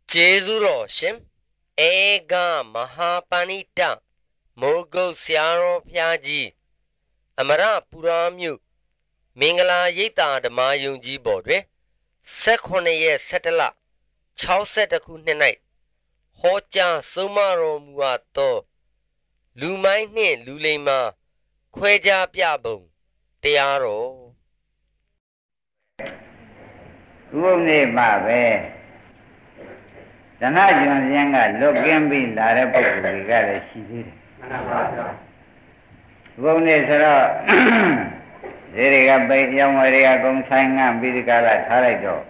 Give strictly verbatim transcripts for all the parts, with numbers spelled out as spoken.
Jezuro Shim Ega Mahapanita Mogo Siaro Piaji Amara Puramyu Mingala Yita the Mayunji Bodre Sekone Setela Chow Setaku Night Hocha Sumaro Muato Lumai Ni Lulema Kweja Piabum Tiaro Rune Mabe Danajan Yanga looking be Larapo Rigala Shidi. Rune Sara Zeriga Bay Yamaria Gong Sanga Bidicala Tarado.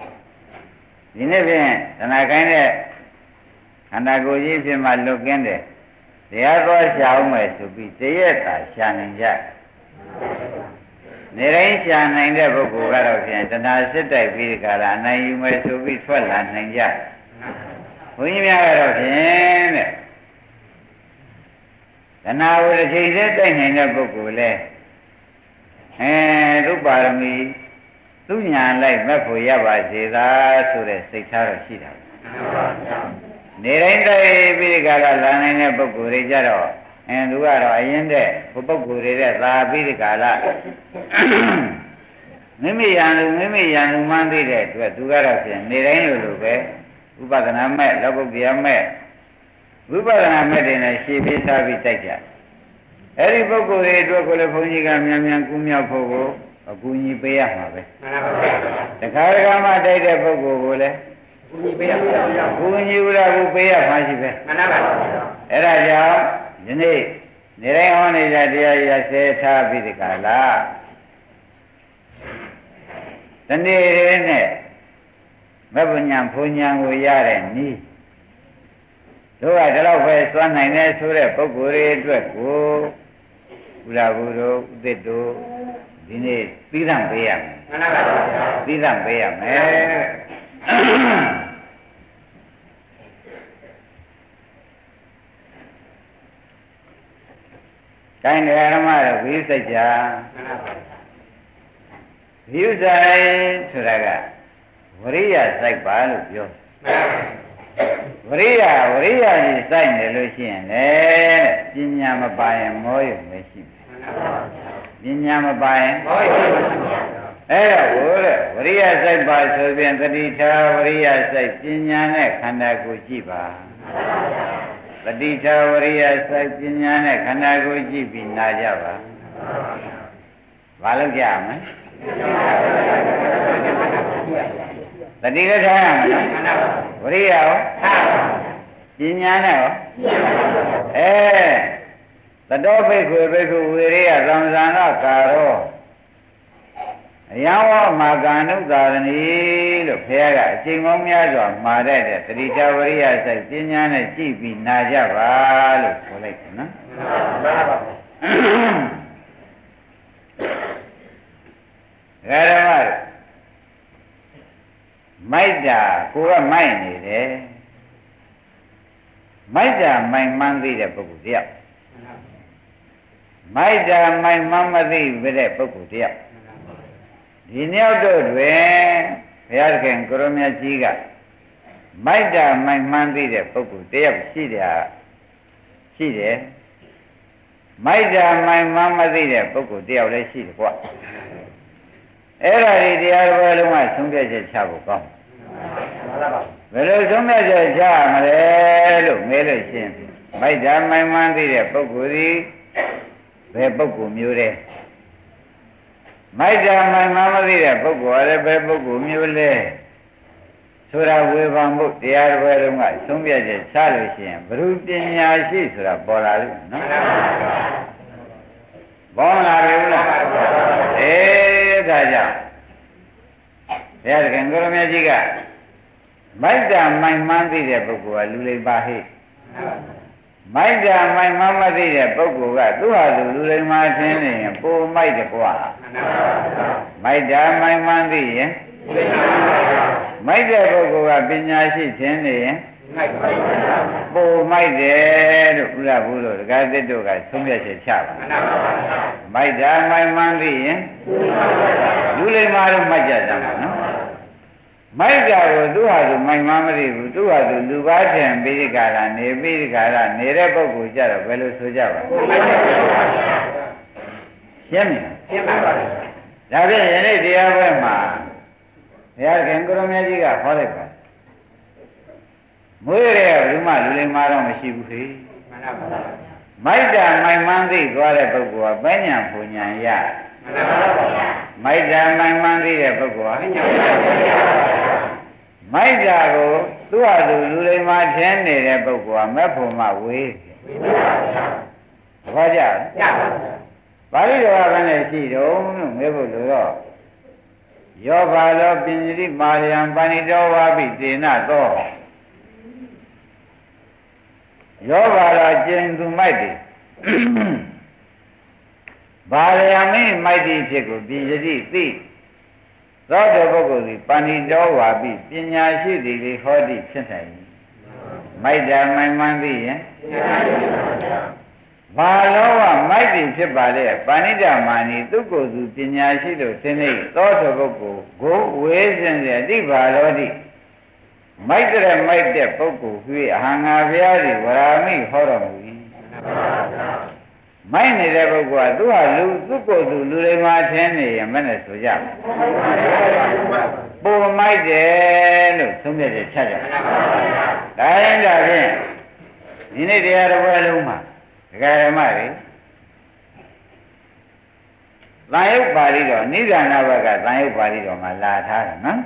Dinevin, and I kind of and I go in my look in there. The other Xiaomei to be theatre, Shannon Jack. There ain't Shannon never go out of here, and I said I Bidicala, and I you may to be twelve and Jack. When you are of him, and I will change that thing in a book. And look by me, Lunya like Mapo Yaba, so that six hours sheet. There ain't a Bidicala learning a book, Rijaro, and who are I in there, for book, La Bidicala. Mimi and Mimi and Monday there, to Garafin, there ain't a look. Upadana met, Lobogia met. Upadana met in a ship is a taker. Every Boko, Edwakolaphoniga, Yam Kumia Pogo, a Guni Bayama. The Karagama died a Bogo, Guni Ura Baya Majibe. Eraja, Jene, Nereon is a dear Yaseta Vidicala. Sunday. Mabunyam Punyam we are and me. So I tell of one I never saw a Pogore to a go, Ulaburo, the do, Dine, Pidam Bayam, Pidam Bayam, eh? Kind of Aramara, we say, Ja. You say, Suraga. Varia like Balu. Varia, Varia is like the Lucian, eh? Jinyama by and Moy machine. Jinyama by and Eh, Varia said by Serbian Kadita, Varia said Jinyane, Kandaku Jiba. Kadita, Varia said Jinyane, Kandaku Jibi, Najava. Valajam, The digger time, Rio, Gignano, eh, the dog will be to Ria, Ramzana, Caro, Yawa, Maganu, Garani, Pera, Jimomia, Mare, the Ritaria, said Gignana, Chibi, Najava, collection. Wherever. Maida, who are mine, eh? Maida, my mandy, the Pokutia. Maida, my mamma, the very Pokutia. The Neodo, where Yarkan Coromia Giga. Maida, my mandy, the Pokutia, Sidia. Sidia. Maida, my mamma, the Pokutia, let's see what. Era the other one, some get a chavo come. Well, some get a jam, hello, medicine. My damn, my man did a pokuri, the poku mule. My damn, my mamma did a poku, a poku mule. So that we van book the other one, some get a salvation, brute in your sheets or a bola. Bona, eh, Raja. There can go to Magiga. My damn, my man did a book, a lule bahi. My damn, my mamma did a book, two are the lule martin and poor my de qua. My damn, my man did, eh? My dear book, I've been yashi ten, eh? Oh, my dear, Ulabulo, the guy that do got so much a chap. My dad, my man, you lay my Majazam, no? မိုက်တာကိုသူ့ဟာသူမိုက်မှမသိဘူးသူ့ဟာသူလူပါထင်ပြီးဒီကလာနေပြီးဒီကလာနေတဲ့ပုဂ္ဂိုလ်ကြတော့ဘယ်လိုဆိုကြပါ့ရှင်းပြီရှင်းပါပါဒါဖြင့်ယနေ့တရားပွဲမှာဘုရားခင်ကိုရမကြီးကဟောလိုက်ပါမွေးရဲဘယ်မှလူလိမ္မာတော့မရှိဘူးခေမှန်ပါပါမိုက်တာမိုက်မှန်းသိသွားတဲ့ပုဂ္ဂိုလ်ကပညာပူညာရမှန်ပါပါမိုက်တာမိုက်မှန်းသိတဲ့ပုဂ္ဂိုလ်ကပညာပူညာရမိုက်တာကိုသူ့ဟာသူလူလိမ္မာထင်းနေတဲ့ပုဂ္ဂိုလ်ကမက်ဖို့မှဝေးသဘောကျလားကျပါဘူးပါဠိတော်ကလည်းရှိတော့လို့မေးဖို့လို့တော့ယောဘာလောပင်စိမာရယံပါဏိတောဝါပိသေနသောယောဘာလောကျင်သူမိုက်တယ်ဘာရယံမိမိုက်တိဖြစ်ကိုပင်စိသိသောတောပုဂ္ဂိုလ်သည်ပါဏိတောဝါပိပညာရှိသည်လေဟောတိဖြစ်နိုင်မိုက်တာမိုက်မှန်းသိရင်ဘာလောကမိုက်တိဖြစ်ပါလေပါဏိတမာနီသူကိုယ်သူပညာရှိလို့သင်္နေသောတောပုဂ္ဂိုလ်ကိုဝေးစင်စေအတိဘာလောတိမိုက်တဲ့မိုက်တဲ့ပုဂ္ဂိုလ်ကြီးအဟံငါဘုရားကြီးဝရာမိဟောတော်မူ၏မိုက်နေတဲ့ပုဂ္ဂိုလ်ကသူဟာလူသူ့ကိုယ်သူလူတွေမှာထင်းနေရင်မနဲ့ဆိုကြပုံမိုက်တယ်လို့သုံးပြတယ်ချက်ကြဒါရင်ဒါဖြင့်ဒီနေ့တရားတော်ဘယ်လုံးမှာဒကာရမတွေသံယုတ်ပါဠိတော်နိဒာနဘကသံယုတ်ပါဠိတော်မှာလာထားတယ်နော်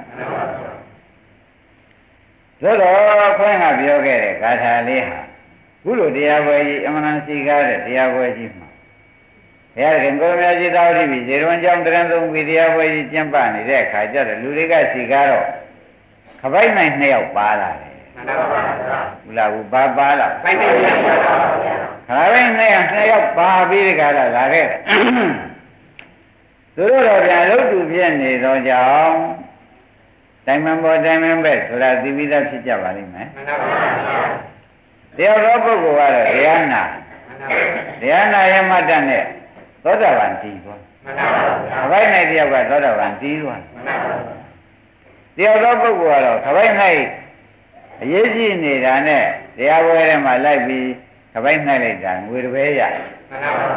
သို့တော့ခွင့်ကပြောခဲ့တဲ့ဂါထာလေးဟာခုလိုတရားပွဲကြီးအမှန်တန်ရှိကားတဲ့တရားပွဲကြီးမှာဘုရားခင်ကိုရမကြီးသာဝတိပြည်ဇေရဝံကျောင်းတရံသုံးပြီးတရားပွဲကြီးကျင်းပနေတဲ့အခါကျတော့လူတွေကရှိကားတော့ခပိုက်နိုင်နှစ်ယောက်ပါလာတယ်မှန်ပါပါဘုလားဘူးပါပါလာပိုက်နိုင်နှစ်ယောက်ပါပါခပိုက်နိုင်နှစ်ယောက်ပါပြီးဒီကလာလာခဲ့တယ်သူတို့တော့ပြန်လုတ်တူပြည့်နေတော့ကြောင်းတိုင်မပေါ်တိုင်မပဲဆိုတာသိပြီးသားဖြစ်ကြပါလိမ့်မယ်မှန်ပါပါတရားတော်ပုဂ္ဂိုလ်ကတော့တရားနာတရားနာရမတ္တနဲ့သောတာပန်တည်သွားမှန်ပါပါခပိုက်နိုင်တယောက်ကသောတာပန်တည်သွားမှန်ပါပါတရားတော်ပုဂ္ဂိုလ်ကတော့ခပိုက်နိုင်အရေးကြီးနေတာနဲ့တရားပွဲထဲမှာလိုက်ပြီးခပိုက်နိုင်လိုက်တာငွေတစ်ပဲရမှန်ပါပါ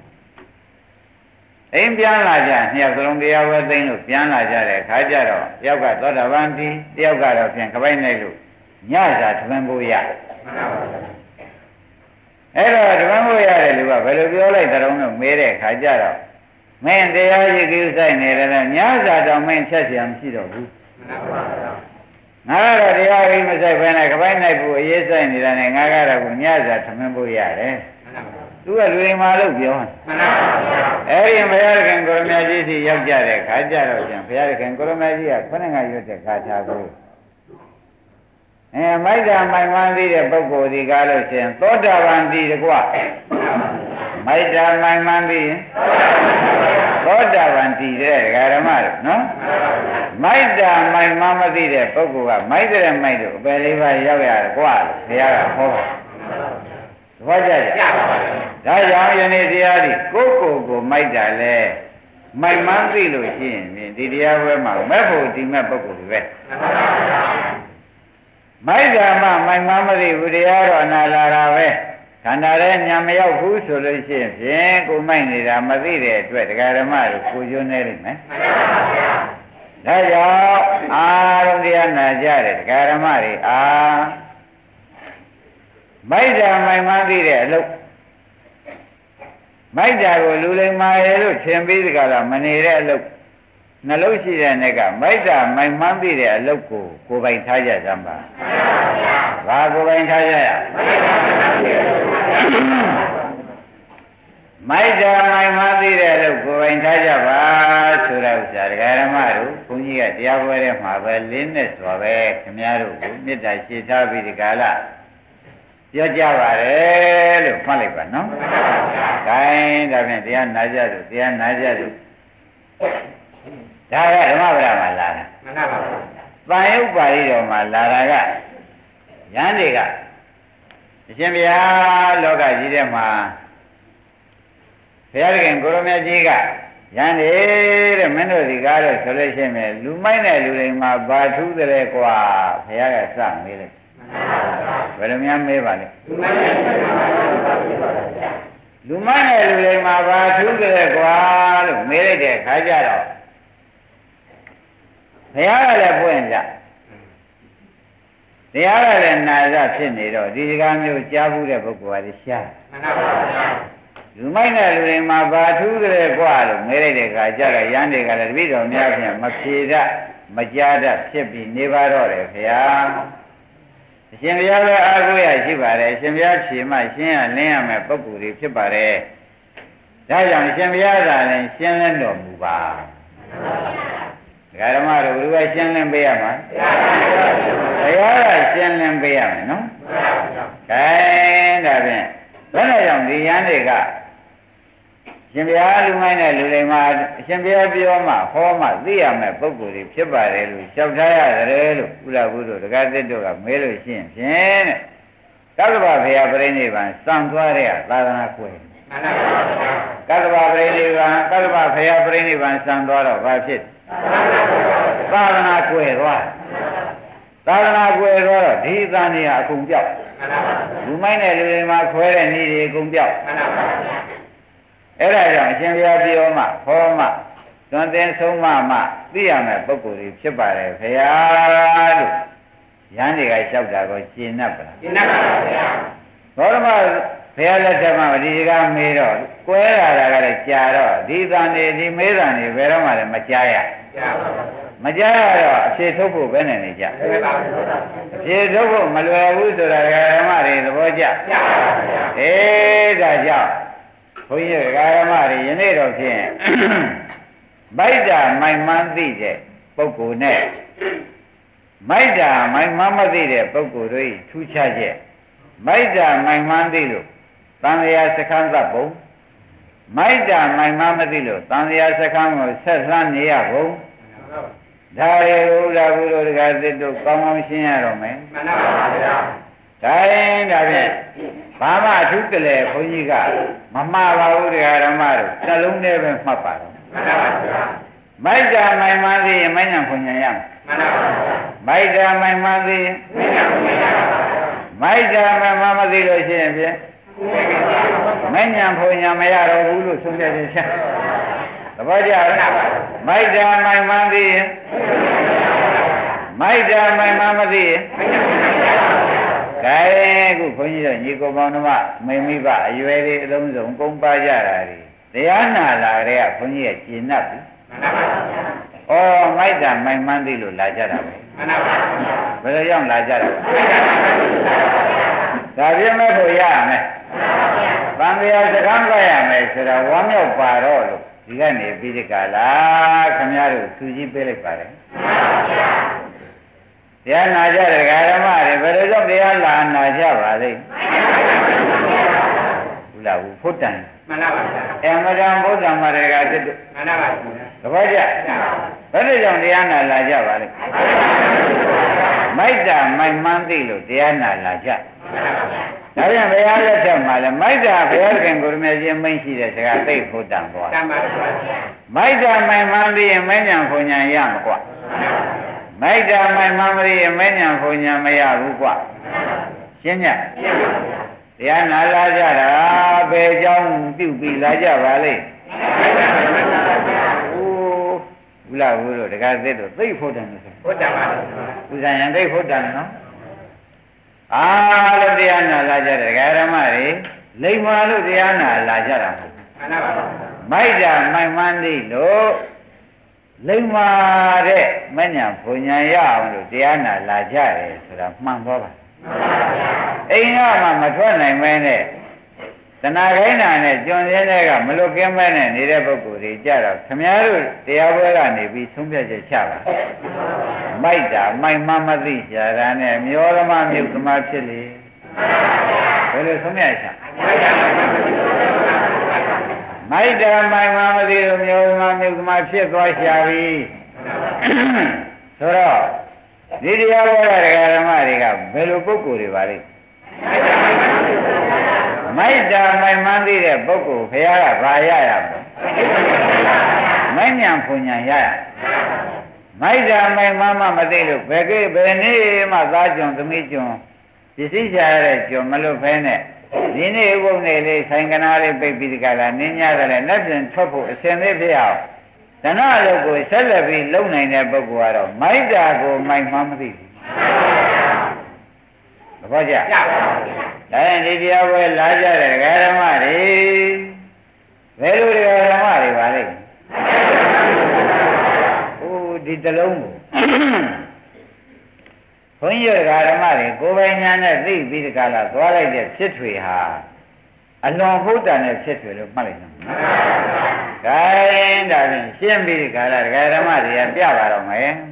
အိမ်ပြန်လာကြနှစ်ယောက်သလုံးတရားပွဲသိမ်းလို့ပြန်လာကြတဲ့ခါကျတော့တယောက်ကသောတာပန်တည်တယောက်ကတော့ပြန်ခပိုက်နိုင်လို့ညစာထမင်းဖို့ရအဲ့တော့ဓမ္မမို့ရတဲ့လူကဘယ်လိုပြောလိုက်တုံးလို့မေးတဲ့ခါကျတော့မင်းတရားရည်ကြီးဆိုင်နေတယ်ညစာတောင်မင်းချက်เสียမရှိတော့ဘူးငါကတော့တရားရည်မဆိုင်ဘဲနဲ့ခပိုင်းနိုင်ဘူးအရေးဆိုင်နေတာနဲ့ငါကတော့ညစာထမင်းဖို့ရတယ်သူကလူအိမ်မှာလို့ပြောမှန်ပါဗျာအဲ့ဒီဘုရားခင်ကိုရမကြီးစီရောက်ကြတဲ့ခါကျတော့ကျန်ဘုရားခင်ကိုရမကြီးကခုနကရွတ်တဲ့ခါချာကိုအဲမိုက်တာမိုက်မှန်းသိတဲ့ပုဂ္ဂိုလ်ဒီကားလို့ရှိရင်သောတာပန်တည်တကွမိုက်တာမိုက်မှန်းသိရင်သောတာပန်တည်တဲ့ဓမ္မတို့နော်မိုက်တာမိုက်မှန်းမသိတဲ့ပုဂ္ဂိုလ်ကမိုက်တဲ့မိုက်တို့အပယ်လေးပါးရောက်ရတယ်ကွာဘုရားကဟောသဘောကျကြဒါကြောင့်ယနေ့တရားဒီကိုယ့်ကိုယ်ကိုမိုက်တာလဲမိုက်မှန်းသိလို့ရှိရင်ဒီတရားပွဲမှာမဲ့ဖို့ဒီမဲ့ပုဂ္ဂိုလ်တွေပဲမိုက်တာမှမိုက်မှမသိဘူးတရားတော့အနာလာတာပဲခန္ဓာရဲ့ညာမရောက်ဘူးဆိုလို့ရှိရင်ဖြင့်ကိုမိုက်နေတာမသိတဲ့အတွက်တရားဓမ္မတို့ကိုကျွန်းနေလိမ့်မယ်ဒါကြောင့်အာရုံတရားနာကြတဲ့တရားဓမ္မတွေအာမိုက်တာမိုက်မှသိတဲ့အလုပ်မိုက်တာကိုလူလိမ္မာရဲ့လို့ထင်ပြီးဒီကလာမနေတဲ့အလုပ်နှလုံးရှိတဲ့နေ့ကမိုက်တာမိုက်မှန်းသိတဲ့အလုပ်ကိုကိုယ်ပိုင်ထားကြစမ်းပါဘာကိုယ်ပိုင်ထားကြရမိုက်တာမိုက်မှန်းသိတဲ့အလုပ်ကိုယ်ပိုင်ထားကြပါဆိုတဲ့ဥစ္စာဒကာရမတို့ဘုန်းကြီးကတရားပွဲထဲမှာပဲလင်းနဲ့စွာပဲခင်ဗျားတို့ကိုမေတ္တာရှိထားပြီးဒီကလာပြောကြပါတယ်လို့မှတ်လိုက်ပါနော်။ဒါရင်ဒါဖြင့်တရားနာကြလို့တရားနာကြလို့ဒါကဓမ္မပဒမှာလာတာမှန်ပါပါ။တန်ရုပ်ပါဠိတော်မှာလာတာကယန္တိကအရှင်ဘုရားလောကကြီးထဲမှာဘုရားခင်ကိုရမကြီးကရန်တဲ့မင်းတို့ဒီကားလို့ဆိုလို့ရှိရင်လူမိုက်တဲ့လူတွေမှာဘာထူးတယ်ကွာဘုရားကစမေးလိုက်ဘယ်လိုများမေးပါလဲလူမိုက်တဲ့လူတွေမှာဘာထူးတယ်ကွာလို့မေးလိုက်တဲ့ခါကျတော့ဘုရားကလည်းပွင့်ကြတရားကလည်းနာရဖြစ်နေတော့ဒီစကားမျိုးကြားဘူးတဲ့ပုဂ္ဂိုလ်ကလည်းရှားမှန်ပါပါလူမိုက်တဲ့လူတွေမှာဘာထူးတယ်ကွာလို့မေးလိုက်တဲ့အခါကျတော့ရန်တွေကလည်းတပည့်တော်များဖြင့်မဖြေတတ်မကြားတတ်ဖြစ်ပြီးနေပါတော့တယ်ခင်ဗျာအရှင်ဘုရားလည်းအားကိုးရရှိပါတယ်အရှင်ဘုရားဖြေမှရှင်းရလင်းရမယ်ပုဂ္ဂိုလ်တွေဖြစ်ပါတယ်ဒါကြောင့်အရှင်ဘုရားသာလည်းရှင်းလင်းတော်မူပါဒကာဓမ္မတို့ဘယ်လိုရှင်းလင်းပေးရမှာဘုရားကရှင်းလင်းပေးရမယ်နော်ကဲဒါဖြင့်ဘယ်နဲ့ကြောင့်ဒီရန်တွေကရှင်ဘုရားလူမိုင်းတဲ့လူတွေမှာအရှင်ဘုရားပြောမှဟောမှသိရမယ်ပုဂ္ဂိုလ်တွေဖြစ်ပါတယ်လို့လျှောက်ထားရတယ်လို့ဥလာဘုဒ္ဓဒကာသစ်တို့ကမဲလို့ရှိရင်ဖြင့်တဲ့ကတ္တဗဘုရားပြိဋိဘံစံသွားတဲ့သာသနာကွယ်မှန်ပါပါကတ္တဗပြိဋိဘံကတ္တဗဘုရားပြိဋိဘံစံသွားတော့ဘာဖြစ်သာသနာကွယ်သွားသာသနာကွယ်သွားတော့ဒီသံဃာအကုန်ပြောက်လူမိုင်းတဲ့လူတွေမှာခွဲတဲ့နေ့တွေအကုန်ပြောက်အဲ့ဒါကြောင့်အရှင်ဘုရားပြောမှဟောမှသွန်သင်ဆုံးမမှသိရမယ်ပုဂ္ဂိုလ်တွေဖြစ်ပါတယ်ခရားလို့ရဟန်းတွေကလျှောက်တာကိုရှင်း납ပါလားရှင်း납ပါဗျာဘောဓမဘုရားလက်ထက်မှာဒီကမေးတော့ကွဲလာတာကလည်းကြာတော့ဒီသံနေဒီမေးသံနေဘယ်တော့မှလည်းမကြားရကြားပါဘူးမကြားရတော့အဖြေထုတ်ဖို့ပဲနဲ့နေကြမှန်ပါဘူးအဖြေထုတ်ဖို့မလွယ်ဘူးဆိုတာဓမ္မတွေသဘောကျကျပါပါဗျာအေးဒါကြောင့်ဘုန်းကြီးဓမ္မတွေယနေ့တော့ဖြင့်မိုက်တာမိုင်မှန်းသိတဲ့ပုဂ္ဂိုလ်နဲ့မိုက်တာမိုင်မှန်းမသိတဲ့ပုဂ္ဂိုလ်တို့ထူးခြားချက်မိုက်တာမိုင်မှန်းသိလို့တန်လျာစခန်းသတ်ပုံမိုက်တာမိုင်မှန်းမသိလို့တန်လျာစခန်းကိုဆက်လှမ်းနေရပုံဒါရီဥလာဘုရောဒကာသစ်တို့ကောင်းကောင်းရှင်းရတော့မယ်မှန်ပါဗျာဒါရင်ဒါဖြင့်ဘာမှအထူးကလေးဘုန်းကြီးကမမှားပါဘူးဒကာဓမ္မတို့နှလုံးထဲပဲမှတ်ပါတော့မှန်ပါဗျာမိုက်တာမိုင်မှန်းသိရင်မဉ္ဇဉ်ဖွညာရမယ်မှန်ပါဗျာမိုက်တာမိုင်မှန်းသိရင်မဉ္ဇဉ်ဖွညာရပါမိုက်တာမိုင်မှန်းမသိလို့ရှိရင်ဖြင့်မဉ္ဇဉ်ဖွညာမရတော့ဘူးလို့ဆုံးဖြတ်ခြင်းချက်သဘောကျလားမိုက်တာမိုင်မှန်းသိရင်မိုက်တာမိုင်မှန်းမသိရင်ကဲအခုခွန်ကြီးတို့ညီကိုပေါင်းတို့ကမိမိဘအရွယ်တွေအလုံးစုံကုန်ပါကြတာဒီတရားနာလာတဲ့ကခွန်ကြီးကကျင့်납ပြီမှန်ပါပါဩမိုက်တာမိုင်မှန်းသိလို့လာကြတာပဲမှန်ပါပါဘယ်လိုကြောင့်လာကြတာဒါပြင်းမဲ့ဖို့ရရမယ်မှန်ပါဗျာသံဃာစကားကရမယ်ဆိုတာဝမ်းမြောက်ပါတော့လို့ဒီကနေပြီးဒီကလာခင်ဗျားတို့သူကြီးပေးလိုက်ပါတယ်မှန်ပါဗျာတရားနာကြတဲ့ဓမ္မတွေဘယ်လိုကြောင့်တရားလာနာကြပါလိမ့်ဘူးလားဘူးဖို့တန်မှန်ပါပါအမရံဘုဒ္ဓမရကတည်းကမှန်ပါပါသဘောကျဘယ်လိုကြောင့်တရားနာလာကြပါလိမ့်မိုက်တာမိုက်မှန်းသိလို့တရားနာလာကြမှန်ပါပါဒါပြန်ဘုရားလက်ထက်မှာလဲမိုက်တာဘုရားခင်ကိုရမေရှင်မိန့်ရှိတဲ့စကားသိဖို့တန်သွားမှန်ပါပါမိုက်တာမိုက်မှန်းသိရင်မဉ္ဇဉ်ဖွညာရမှာကွာမိုက်တာမိုင်မမရိယမဉ္ဇဉ်ဖွညာမရဘူးကွာရှင်းညတရားနာလာကြတာဘယ်ကြောင်းပြုပြီးလာကြပါလိမ့်ဟိုဘုလားဘုလို့တက္ကသစ်တို့သိဖို့တန်လို့ဆိုဖို့တန်ပါဘူးဥဇာယံသိဖို့တန်နော်အားလို့တရားနာလာကြတဲ့ဓမ္မတွေလိမ္မာလို့တရားနာလာကြတာမဟုတ်မှန်ပါပါမိုက်တာမိုင်မှန်းသိလို့လိမ္မာတဲ့မဉ္ဇဉ်ဘုံညာရအောင်လို့တရားနာလာကြတယ်ဆိုတာမှန်သွားပါအိမ်ကမှမထွက်နိုင်မဲနဲ့တဏှာခိုင်းတာနဲ့ကျွံစင်းတဲ့ကမလွတ်ကင်းမဲနဲ့နေတဲ့ပုဂ္ဂိုလ်တွေကြတော့ခမည်းတော်တရားပွဲကနေပြီးဆုံးဖြတ်ချက်ချပါမိုက်တာမိုက်မမသိကြတာနဲ့မျောဓမမြုပ်သမားဖြစ်လေဘယ်လိုဆုံးဖြတ်ချက်မိုက်တာမိုင်မမသိလို့မျိုးမမျိုးကမှဖြစ်သွားရှာပြီဆိုတော့ဒီတရားဘောရဓမ္မတွေကဘယ်လိုပုဂ္ဂိုလ်တွေပါလိမ့်မိုက်တာမိုင်မှန်းသိတဲ့ပုဂ္ဂိုလ်ဘုရားကဘာရရမလဲမိုက်ညာဖွညာရရမိုက်တာမိုက်မမမသိလို့ဘယ်ကိဘယ်နေ့မှသားကြုံသမီးကြုံပစ္စည်းချရတဲ့ကြုံမလို့ဖဲနဲ့ဒီနေ့ဥပုံနေလေးဆိုင်ကနာလေးပိတ်ပြီးဒီကလာနင်းရတယ်လည်းလက်ပြန်ထွက်ဖို့အစဉ်သေးဖြစ်အောင်တဏှာလုပ်ကိုဆက်လက်ပြီးလုံနိုင်တဲ့ပုဂ္ဂိုလ်ကတော့မိုက်တာကိုမိုက်မှမသိဘူးသဘောကျဒါရင်ဒီတရားပွဲလာကြတဲ့ဒကာဓမ္မတွေဘယ်လိုဒကာဓမ္မတွေပါလဲဟိုဒီတလုံးကိုဘုန်းကြီးဒကာဓမ္မတွေကိုယ်ပိုင်ညာနဲ့သိပြီးဒီကလာသွားလိုက်တဲ့ဖြစ်ထွေဟာအလွန်ဟုတ်တာနဲ့ဖြစ်ထွေလို့မှတ်လိုက်နော်။ဒါရင်ဒါဖြင့်ရှင်းပြီးဒီကလာဒကာဓမ္မတွေကပြပါတော့မယ်။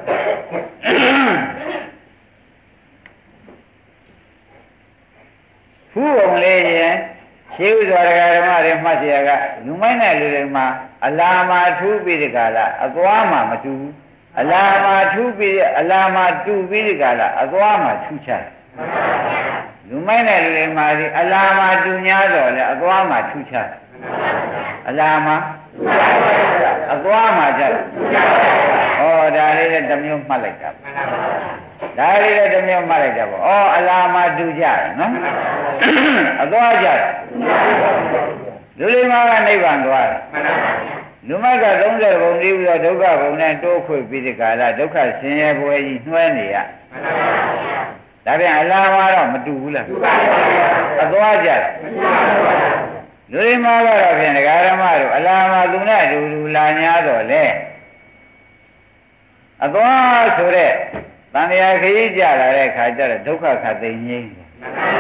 ဖူးုံလေးရင်ရှင်းဥစွာဒကာဓမ္မတွေမှတ်เสียကလူမိုင်းတဲ့လူတွေမှာအလာမှာထူးပြီးဒီကလာအသွားမှာမတူဘူးအလာမှာထူးပြီးအလာမှာတူပြီးဒီကလာအသွားမှာထူးခြားလူမိုင်းတဲ့လူတွေမှာဒီအလာမှာတူများတော့လေအသွားမှာထူးခြားအလာမှာအသွားမှာကြတယ်ဩဒါလေးလည်းတစ်မျိုးမှတ်လိုက်တာဒါလေးလည်းတစ်မျိုးမှတ်လိုက်တာပေါ့ဩအလာမှာတူကြတယ်နော်အသွားကြတယ်လူတွေမှာကနိဗ္ဗာန်သွားတယ်လူမိုက်ကသုံးဆယ်ဘုံပြီးပြီးတော့ဒုက္ခဘုံနဲ့တိုးခွေပြီးဒီကာလဒုက္ခဆင်းရဲပွဲကြီးနှွှဲနေရဒါပြန်အလားမှာတော့မတူဘူးလားအသွားကြတယ်လူတွေမှာတော့ဖြင့်ဒကာဓမ္မတို့အလားမှာသူနဲ့အတူတူလာ냐တော့လေအသွားဆိုတဲ့တန်တရားခရီးကြလာတဲ့ခါကျတော့ဒုက္ခခတ်သိငြိမ်းတယ်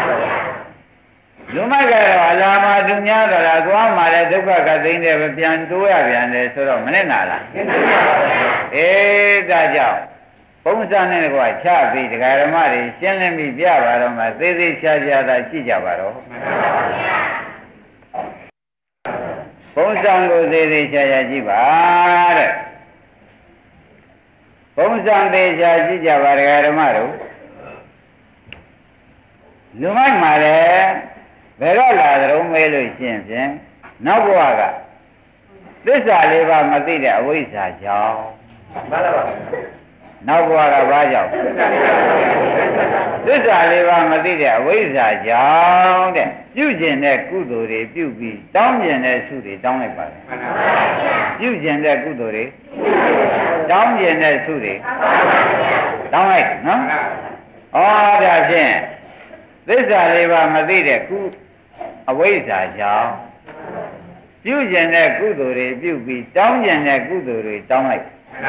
လူမိုက်ကတော့အလားမှာသူများတော့လားသွားမှလည်းဒုက္ခကသိနေပဲပြန်တိုးရပြန်တယ်ဆိုတော့မနဲ့နာလားအေးဒါကြောင့်ပုံစံနဲ့ကွာချပြီးဒကာဓမ္မတွေရှင်းလင်းပြီးပြပါတော့မှသေးသေးချာချာသာရှိကြပါတော့ပုံစံကိုသေးသေးချာချာကြည့်ပါတဲ့ပုံစံသေးချာကြည့်ကြပါဒကာဓမ္မတို့လူမိုက်မှာလည်းဘယ်တော့လာကြုံမဲလို့ရှင်းဖြင့်နောက်ဘဝကသစ္စာလေးပါးမသိတဲ့အဝိဇ္ဇာကြောင့်မှန်ပါပါနောက်ဘဝကဘာကြောင့်သစ္စာလေးပါးမသိတဲ့အဝိဇ္ဇာကြောင့်တဲ့ပြုကျင်တဲ့ကုသိုလ်တွေပြုပြီးတောင်းကျင်တဲ့ဆုတွေတောင်းလိုက်ပါတယ်မှန်ပါပါပြုကျင်တဲ့ကုသိုလ်တွေတောင်းကျင်တဲ့ဆုတွေတောင်းလိုက်နော်ဩဒါဖြင့်သစ္စာလေးပါးမသိတဲ့ကုအဝိဇ္ဇာကြောင့်ပြုကျင်တဲ့ကုသိုလ်တွေပြုပြီးတောင်းကျင်တဲ့ကုသိုလ်တွေတောင်းလိုက်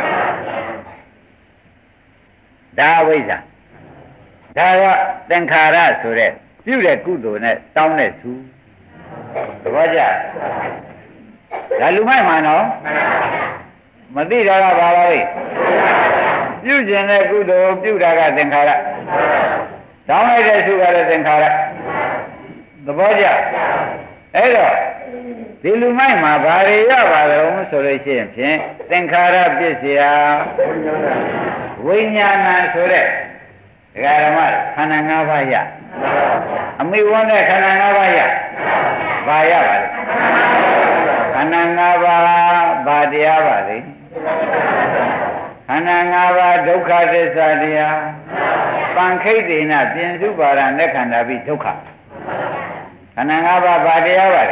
ဒါအဝိဇ္ဇာဒါကသင်္ခါရဆိုတဲ့ပြုတဲ့ကုသိုလ်နဲ့တောင်းတဲ့သူသဘောကျဒါလူမိုက်မှာနော်မသိတာကဘာပါလဲပြုကျင်တဲ့ကုသိုလ်ပြုတာကသင်္ခါရတောင်းလိုက်တဲ့သူကလည်းသင်္ခါရသဘောကျအဲ့တော့ဒီလူမိုက်မှာဘာတွေရပါတော့ဆိုလို့ရှိရင်ဖြင့်သင်္ခါရပစ္စယဝိညာဏဆိုတဲ့ဒကာဓမ္မခန္ဓာ၅ပါးရအမိဝန်းတဲ့ခန္ဓာ၅ပါးရဘာရပါလဲခန္ဓာ၅ပါးဘာတရားပါလဲခန္ဓာ၅ပါးဒုက္ခသစ္စာတရားပံခိတ်တေနပြင်စုပါရနဲ့ခန္ဓာပြီးဒုက္ခခန္ဓာ၅ပါးဘာတရားပါလဲ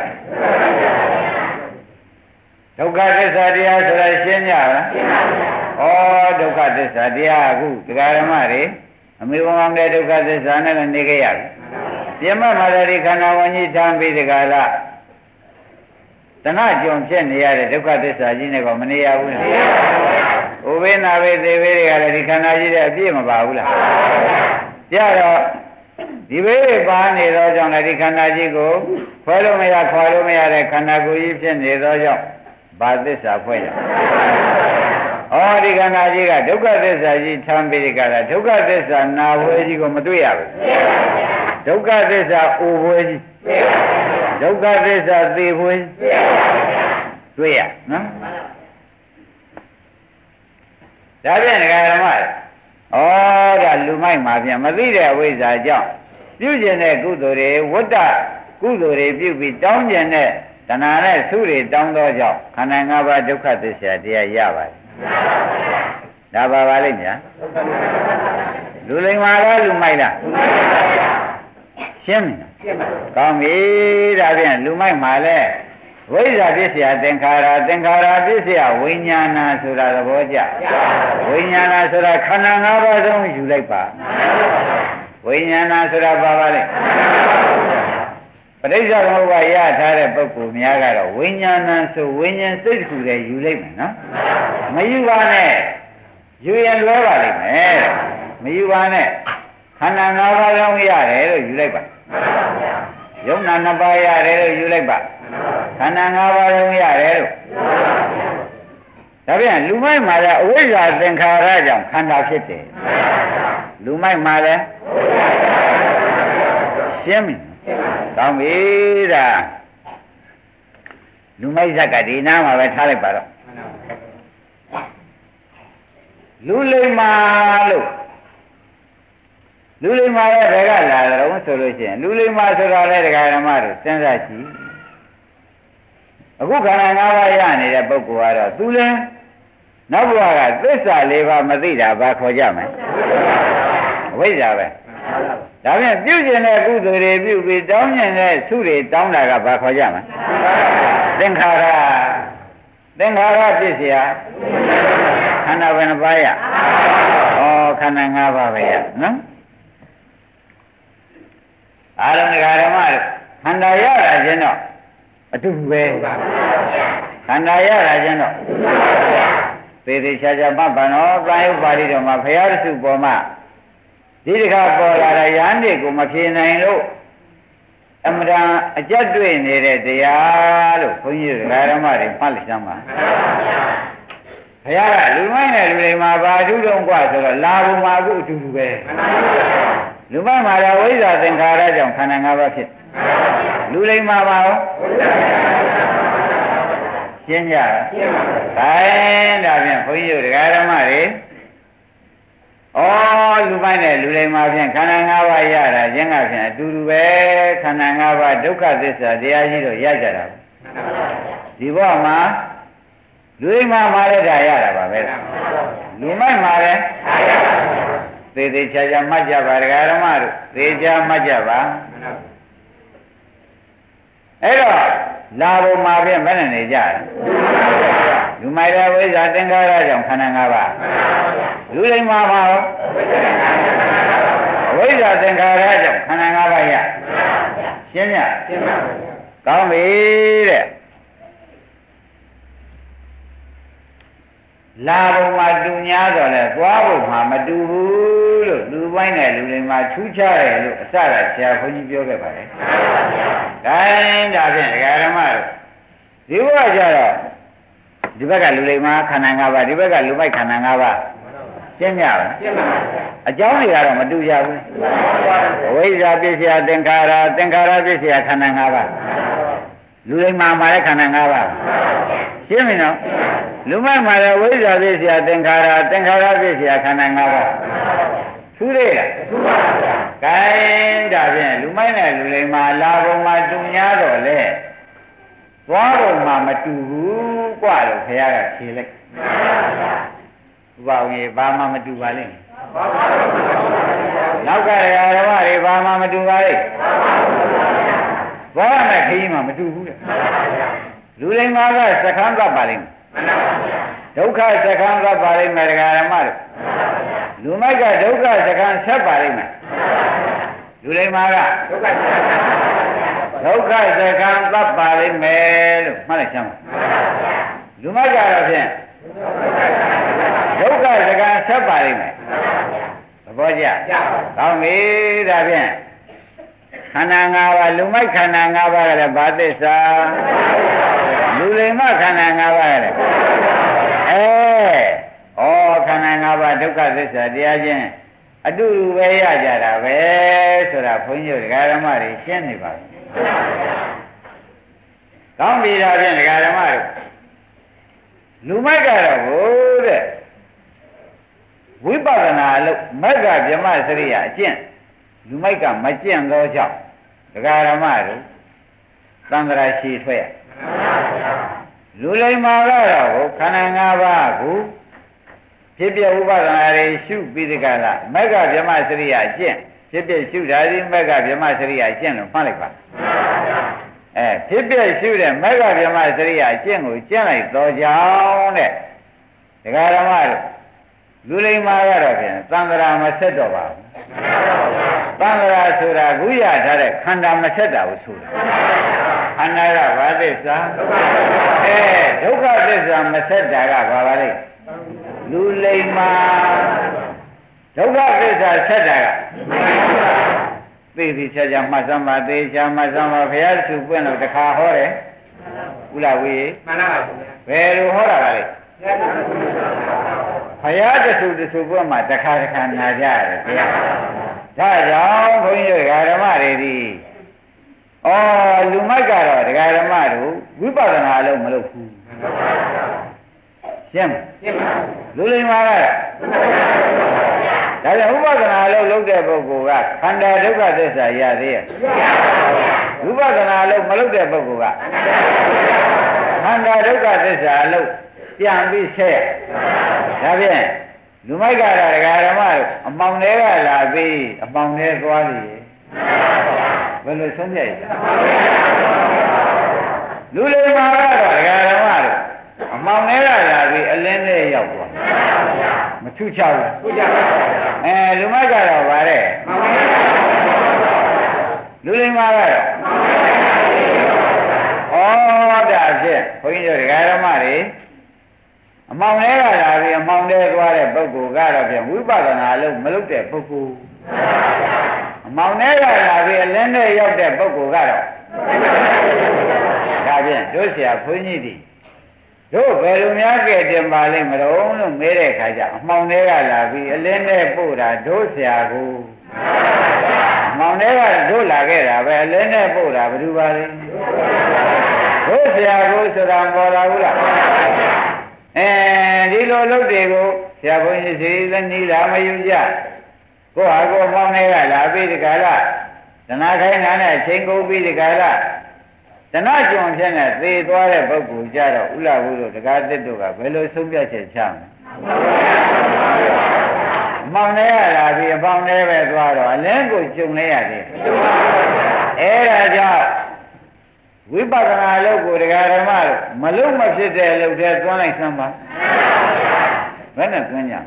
ဒုက္ခသစ္စာတရားဆိုတာရှင်းကြလားရှင်းပါဘူးဩဒုက္ခသစ္စာတရားအခုဒကာဓမ္မတွေအမေဘုံအောင်တဲ့ဒုက္ခသစ္စာနဲ့နေကြရပြီပြမမာရတိခန္ဓာဝဉ္ဇိထံပြီးဒကာလားတဏှကြုံဖြစ်နေရတဲ့ဒုက္ခသစ္စာကြီးနဲ့ကောမနေရဘူးလားဥပေနာဝေသေဝေတွေကလည်းဒီခန္ဓာကြီးတဲ့အပြည့်မပါဘူးလားကြတော့ဒီဘေးပါနေသောကြောင့်လည်းဒီခန္ဓာကြီးကိုခွဲလို့မရခွာလို့မရတဲ့ခန္ဓာကိုယ်ကြီးဖြစ်နေသောကြောင့်ဘာသစ္စာဖွဲ့ရဩဒီခန္ဓာကြီးကဒုက္ခသစ္စာကြီးထမ်းပြီးကြတာဒုက္ခသစ္စာနာဝဲကြီးကိုမတွေ့ရဘူးဒုက္ခသစ္စာအိုဝဲကြီးဒုက္ခသစ္စာသေဝဲတွေ့ရနော်ဒါဖြင့်ဒကာဓမ္မဩဒါလူမိုက်မှာပြန်မသိတဲ့အဝိဇ္ဇာကြောင့်ပြုကျင်တဲ့ကုသိုလ်တွေဝတ္တကုသိုလ်တွေပြုပြီးတောင်းကျင်တဲ့တဏှာနဲ့သုတွေတောင်းသောကြောင့်ခန္ဓာ၅ပါးဒုက္ခသစ္စာတရားရပါတယ်ဒါပါပါလိမ့်ညာလူလိမ္မာလားလူမိုက်လားရှင်းပြီကောင်းပြီဒါဖြင့်လူမိုက်မှာလဲဝိဇ္ဇာပစ္စယသင်္ခါရသင်္ခါရပစ္စယဝိညာဏဆိုတာသဘောကျဝိညာဏဆိုတာခန္ဓာ၅ပါးလုံးယူလိုက်ပါဝိညာဏဆိုတာပါပါလေပဋိစ္စသမုပ္ပါရထားတဲ့ပုဂ္ဂိုလ်များကတော့ဝိညာဏဆိုဝိညာဉ်စိတ်တစ်ခုတည်းယူလိုက်မယ်နော်မယူပါနဲ့ယူရင်လွဲပါလိမ့်မယ်မယူပါနဲ့ခန္ဓာ၅ပါးလုံးရတယ်လို့ယူလိုက်ပါယုံနာနှစ်ပါးရတယ်လို့ယူလိုက်ပါခန္ဓာ၅ပါးလုံးရတယ်လို့ဒါပြန်လူမိုက်မှာလည်းအဝိဇ္ဇာသင်္ခါရကြောင့်ခန္ဓာဖြစ်တယ်လူမိုက်မှာလည်းရှင်းပြီကောင်းပြီဒါလူမိုက်ဇက်ကဒီနားမှာပဲထားလိုက်ပါတော့လူလိမ္မာလို့လူလိမ္မာရဲ့ဘယ်ကလာတော့ဆိုလို့ရှိရင်လူလိမ္မာဆိုတာလေဒကာဓမ္မတို့စဉ်းစားကြည့်အခုခန္ဓာ၅ပါးရနေတဲ့ပုဂ္ဂိုလ်ကတော့သူလည်းနောက်ဘဝကသစ္စာ၄ပါးမသိတာဘာခေါ်ကြမလဲအဝိဇ္ဇာပဲဒါဖြင့်ပြုကျင်တဲ့ကုသိုလ်တွေပြုပြီးတောင်းကျင်တဲ့သုတွေတောင်းတာကဘာခေါ်ကြမလဲသင်္ခါရသင်္ခါရပစ္စယခန္ဓာဘယ်နှပါးရဩခန္ဓာ၅ပါးပဲရနော်အာရုံဒကာဓမ္မတို့ခန္ဓာရတာချင်းတော့အတူပဲခန္ဓာရတာချင်းတော့သေသေးချာချာမှတ်ပါနော်ပရာယုပါဠိတော်မှာဘုရားစုပေါ်မှာဒီတခါပေါ်လာတဲ့ယန္တိကိုမဖြေနိုင်လို့အမှန်တန်အကျက်တွေ့နေတဲ့တရားလို့ဘုန်းကြီးဒကာဓမ္မတွေမှတ်လိုက်စမ်းပါဘုရားကလူမိုင်းနဲ့လူတွေမှာဘာအထူးတုံးกว่าဆိုတော့လာဘုံမှာအခုအတူတူပဲလူမိုင်းမှာတော့ဝိဇ္ဇာသင်္ခါရကြောင့်ခန္ဓာ၅ပါးဖြစ်လူလိမ္မာပါရောရှင်းကြရှင်းပါဘူး။ဒါရင်ဒါဖြင့်ဘုန်းကြီးတို့ဒကာဓမ္မတွေဩလူမိုင်းနဲ့လူလိမ္မာဖြင့်ခန္ဓာ၅ပါးရတာခြင်းကဖြင့်အတူတူပဲခန္ဓာ၅ပါးဒုက္ခသစ္စာတရားကြီးတော့ရကြတာပဲဒီဘဝမှာလူလိမ္မာမှာလည်းဒါရတာပါပဲလူမိုက်မှာလည်းသေသေးချာချာမှတ်ကြပါဒကာဓမ္မတို့သေချာမှတ်ကြပါအဲ့တော့လာဘုံမှာဖြင့်မနဲ့နေကြတယ်လူမိုက်တဲ့ဝိဇ္ဇာသင်္ခါရကြောင့်ခန္ဓာ၅ပါးလူလိမ္မာမှာရောဝိဇ္ဇာသင်္ခါရကြောင့်ခန္ဓာ၅ပါးရရှင်းညရှင်းပါဘူးကောင်းပြီတဲ့လာဘုံမှာတူများတော့လဲသွားဘုံမှာမတူဘူးလို့လူပိုင်းနဲ့လူလိမ္မာထူးခြားတယ်လို့အစကဆရာဘုန်းကြီးပြောခဲ့ပါတယ်ဒါရင်ဒါဖြင့်ဒကာဓမ္မတို့ဒီဘက်ကျတော့ဒီဘက်ကလူလိမ္မာခန္ဓာ၅ပါးဒီဘက်ကလူမိုက်ခန္ဓာ၅ပါးရှင်းကြပါလားရှင်းပါပါအကြောင်းတွေကတော့မတူကြဘူးအဝိဇ္ဇာပစ္စယသင်္ခါရသင်္ခါရပစ္စယခန္ဓာ၅ပါးလူလိမ္မာမှာလည်းခန္ဓာ၅ပါးရှင်းပြီနော်လူမိုက်မှာလည်းဝိဇ္ဇာပစ္စယသင်္ခါရသင်္ခါရပစ္စယခန္ဓာ၅ပါးထူးတယ်လားထူးပါဗျာ။ကဲဒါဖြင့်လူမိုက်နဲ့လူလိမ္မာလာဘုံမှာတူများတော့လေသွားဘုံမှာမတူဘူးกว่าလို့ခင်ဗျားကဖြေလိုက်မှန်ပါဗျာဥပအောင်ကြီးဘာမှမတူပါလိမ့်မယ်နောက်ကဓမ္မတွေဘာမှမတူပါလိမ့်သွားမယ်ခကြီးမှမတူဘူးတဲ့လူလိမ္မာကစခန်းကပ်ပါလိမ့်မယ်ဒုက္ခစခန်းကပ်ပါလိမ့်မယ်ဓမ္မတို့လူမိုက်ကဒုက္ခစခန်းဆက်ပါလိမ့်မယ်လူလိမ္မာကဒုက္ခဒုက္ခစခန်းသတ်ပါလိမ့်မယ်လို့မှတ်လိုက်ချမ်းပါလူမိုက်ကတော့ဖြင့်ဒုက္ခစခန်းဆက်ပါလိမ့်မယ်သဘောကျကောင်းပြီဒါဖြင့်ခန္ဓာ၅ပါးလူမိုက်ခန္ဓာ၅ပါးကလည်းဘာသစ္စာလူလိမ္မာခန္ဓာ၅ပါးကလည်းအဲဩခန္ဓာ၅ပါးဒုက္ခသစ္စာတရားချင်းအတူတူပဲရကြတာပဲဆိုတာဘုန်းကြီးတို့ဒကာဓမ္မတွေရှင်းနေပါပြီ။ကောင်းပြီဒါဖြင့်ဒကာဓမ္မတို့လူမိုက်ကတော့ဘို့တဲ့ဝိပဿနာလို့မက်ကဗြဟ္မစရိယအကျင့်လူမိုက်ကမကျင့်သောကြောင့်ဒကာဓမ္မတို့သံဃာရှိထွက်ရလူလိမ္မာကတော့ခန္ဓာ၅ပါးကိုဖြစ်ပြဥပါဒနာတွေရှုပြီးဒီကလာမက္ခဗြဟ္မစရိယအကျင့်ဖြစ်ပြရှုတာဒီမက္ခဗြဟ္မစရိယအကျင့်လို့မှတ်လိုက်ပါအဲဖြစ်ပြရှုတဲ့မက္ခဗြဟ္မစရိယအကျင့်ကိုကျင့်လိုက်တော့ကြောင်းတဲ့ဒကာဓမ္မတို့လူလိမ္မာကတော့ဖြင့်သံဃာမဆက်တော့ပါဘူးသံဃာဆိုတာခုရထားတဲ့ခန္ဓာမဆက်တာကိုဆိုတာခန္ဓာကဘာသစ္စာအဲဒုက္ခသစ္စာမဆက်တာကဘာပါလဲလူလိမ္မာဒုက္ခသစ္စာဆက်တာကသိသိချာချာမှတ်စမ်းပါသေချာမှတ်စမ်းပါဘုရားစုပွင့်လို့တခါဟောတယ်ဥလာဝေးမှန်ပါပါဘယ်လိုဟောတာလဲဘုရားတဆူတဆူပွင့်မှာတခါတခါနာကြရတယ်ဘုရားဒါကြောင့်ဘုန်းကြီးတို့ဓမ္မတွေဒီဩလူမိုက်ကတော့ဒကာဓမ္မတို့ဝိပဿနာလုံးမလုပ်ဘူးရှင်းရှင်းပါလူလိမ္မာကဒါကြောင့်ဥပဒနာလုံးလုပ်တဲ့ပုဂ္ဂိုလ်ကခန္ဓာဒုက္ခသစ္စာရသေးရဲ့ဝိပဿနာလုံးမလုပ်တဲ့ပုဂ္ဂိုလ်ကခန္ဓာဒုက္ခသစ္စာလုံးပြန်ပြီးဆက်ဒါဖြင့်လူမိုက်ကတော့ဒကာဓမ္မတို့အမောင်တွေကလာပြီးအမောင်တွေသွားပြီဘယ်လိုဆုံးဖြတ်ရလူလိမ္မာကတော့ဒကာဓမ္မတို့အမောင်တွေကလာပြီးအလင်းနဲ့ရောက်သွားမထူးခြားဘူးထူးခြားပါအဲလူမိုက်ကတော့ဗါတဲ့လူလိမ္မာကတော့ဩဒါဖြင့်ဘုန်းကြီးတို့ဒကာဓမ္မတွေအမောင်တွေကလာပြီးအမောင်တွေသွားတဲ့ပုဂ္ဂိုလ်ကတော့ဖြင့်ဝိပဿနာလုံးမလုပ်တဲ့ပုဂ္ဂိုလ်အမောင်တွေကလာပြီးအလင်းနဲ့ရောက်တဲ့ပုဂ္ဂိုလ်ကတော့ဒါဖြင့်တို့ဆရာဘုန်းကြီးတွေတို့ဘယ်လိုများကဲ့တင်ပါလိမ့်မလို့လို့မေးတဲ့ခါကျအမောင်တွေကလာပြီးအလင်းနဲ့ပို့တာတို့ဆရာကိုအမောင်တွေကတို့လာခဲ့တာပဲအလင်းနဲ့ပို့တာဘယ်သူပါလဲတို့ဆရာကိုဆိုတာပေါ်လာဘူးလားအဲဒီလိုလုပ်တွေကိုဆရာဘုန်းကြီးစီလည်းနီးလာမယူကြကိုဟာကိုအမောင်တွေကလာပြီးဒီကလာသနာခိုင်းတာနဲ့ချိန်ကုန်ပြီးဒီကလာတဏှာကြုံဖြစ်နေသေသွားတဲ့ပုဂ္ဂိုလ်ကြတော့ဥလာဘုတို့တကားတစ်တို့ကဘယ်လိုဆုံးဖြတ်ချက်ချမလဲအမောင်တွေကလာပြီးအပေါင်းတွေပဲသွားတော့အလင်းကိုကျုံလဲရတယ်အဲဒါကြောင့်ဝိပဿနာလုပ်ကိုတရားဓမ္မလို့မလုံးမဖြစ်တဲ့အလုပ်တွေသွန်းလိုက်စမ်းပါဘယ်နဲ့သွန်းကြ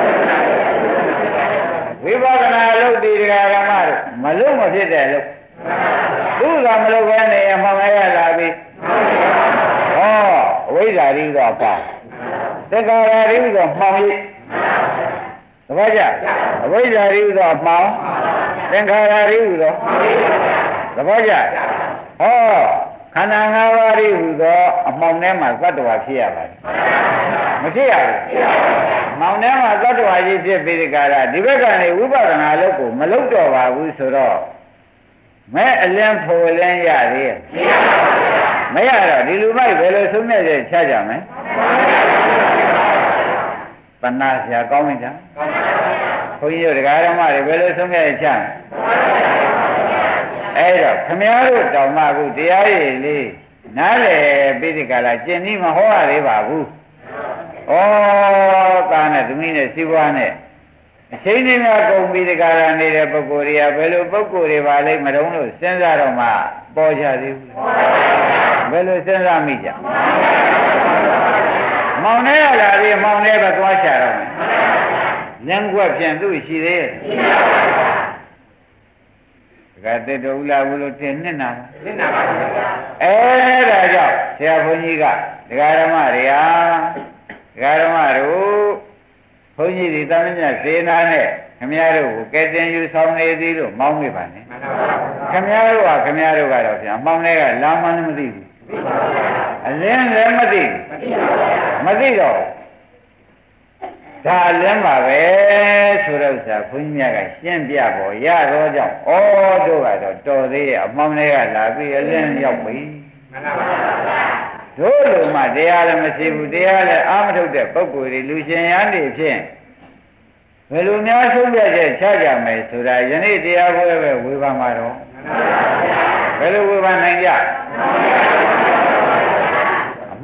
ဝိပဿနာလုပ်ဒီတရားဓမ္မလို့မလုံးမဖြစ်တဲ့အလုပ်သူကမလုပ်ဘဲနေအမှန်ပဲလာပြီဟောအဝိဇ္ဇာရိတော့ပါသက္ကာရာရိတော့မှောင်ရိသဘောကျအဝိဇ္ဇာရိတော့မှောင်သင်္ခါရရိတော့သဘောကျဟောခန္ဓာ၅ပါးရိဟူသောအမှောင်ထဲမှာသတ္တဝါဖြစ်ရပါတယ်မဖြစ်ရဘူးမှောင်ထဲမှာသတ္တဝါကြီးဖြစ်ပြီးဒီကရဒီဘက်ကနေဝိပဿနာလုပ်ကိုမလုပ်တော့ပါဘူးဆိုတော့မဲအလင်းဖို့လင်းရသေးရဲ့မရတော့ဒီလူမိုက်ဘယ်လိုဆုံးဖြတ်ချက်ချကြမလဲပဏာဆရာကောင်းမင်းကြဘုန်းကြီးတို့တရားဓမ္မတွေဘယ်လိုဆုံးဖြတ်ချက်ချအဲ့တော့ခမည်းတော်တောင်မှခုတရားရည်လေးနားလေပိဋကလာကျင့်ပြီးမဟောရသေးပါဘူးဩတာနဲ့သမီးနဲ့စီးပွားနဲ့အချိန်ကြီးများကုန်ပြီးဒီကရနေတဲ့ပုဂ္ဂိုလ်တွေကဘယ်လိုပုဂ္ဂိုလ်တွေပါလိမ့်မတုံးလို့စဉ်းစားတော့မှပေါ်ကြသေးဘူးဘယ်လိုစဉ်းစားမိကြမောင်နေရလာပြီးမောင်နေပဲသွားချတော့မယ်လင်းကွက်ပြန်သူ့ရှိသေးရဲ့ဒကာတေတော်ဦးလာဘူးလို့တင်နှစ်နာနှစ်နာပါဘူးအဲဒါကြောင့်ဆရာဘုန်းကြီးကဒကာဓမ္မတွေဟာဒကာဓမ္မတို့ဘုန်းကြီးဒီသမဏေစေနာနဲ့ခမည်းတော်ကိုကဲတင်ယူဆောင်နေသည်လို့မောင်းမိပါနဲ့ခမည်းတော်ကခမည်းတော်ကတော့ဗျာမောင်းတဲ့ကလာမှန်းမသိဘူးအလင်းလည်းမသိဘူးမသိတော့ဒါလင်းပါပဲဆိုတော့ဆရာဘုန်းကြီးများကရှင်းပြပေါ်ရတော့ကြောင့်ဩတို့ကတော့တော်သေးရဲ့အမောင်းတွေကလာပြီးအလင်းရောက်ပြီမှန်ပါပါတို့လိုမှတရားလည်းမရှိဘူးတရားလည်းအာမထုတ်တဲ့ပုဂ္ဂိုလ်တွေလူရှင်ရန်တွေဖြင့်ဘယ်လိုများဆုံးဖြတ်ချက်ချကြမယ်ဆိုတာယနေ့တရားပွဲပဲဝေဖန်မှာတော့ဘယ်လိုဝေဖန်နိုင်ကြ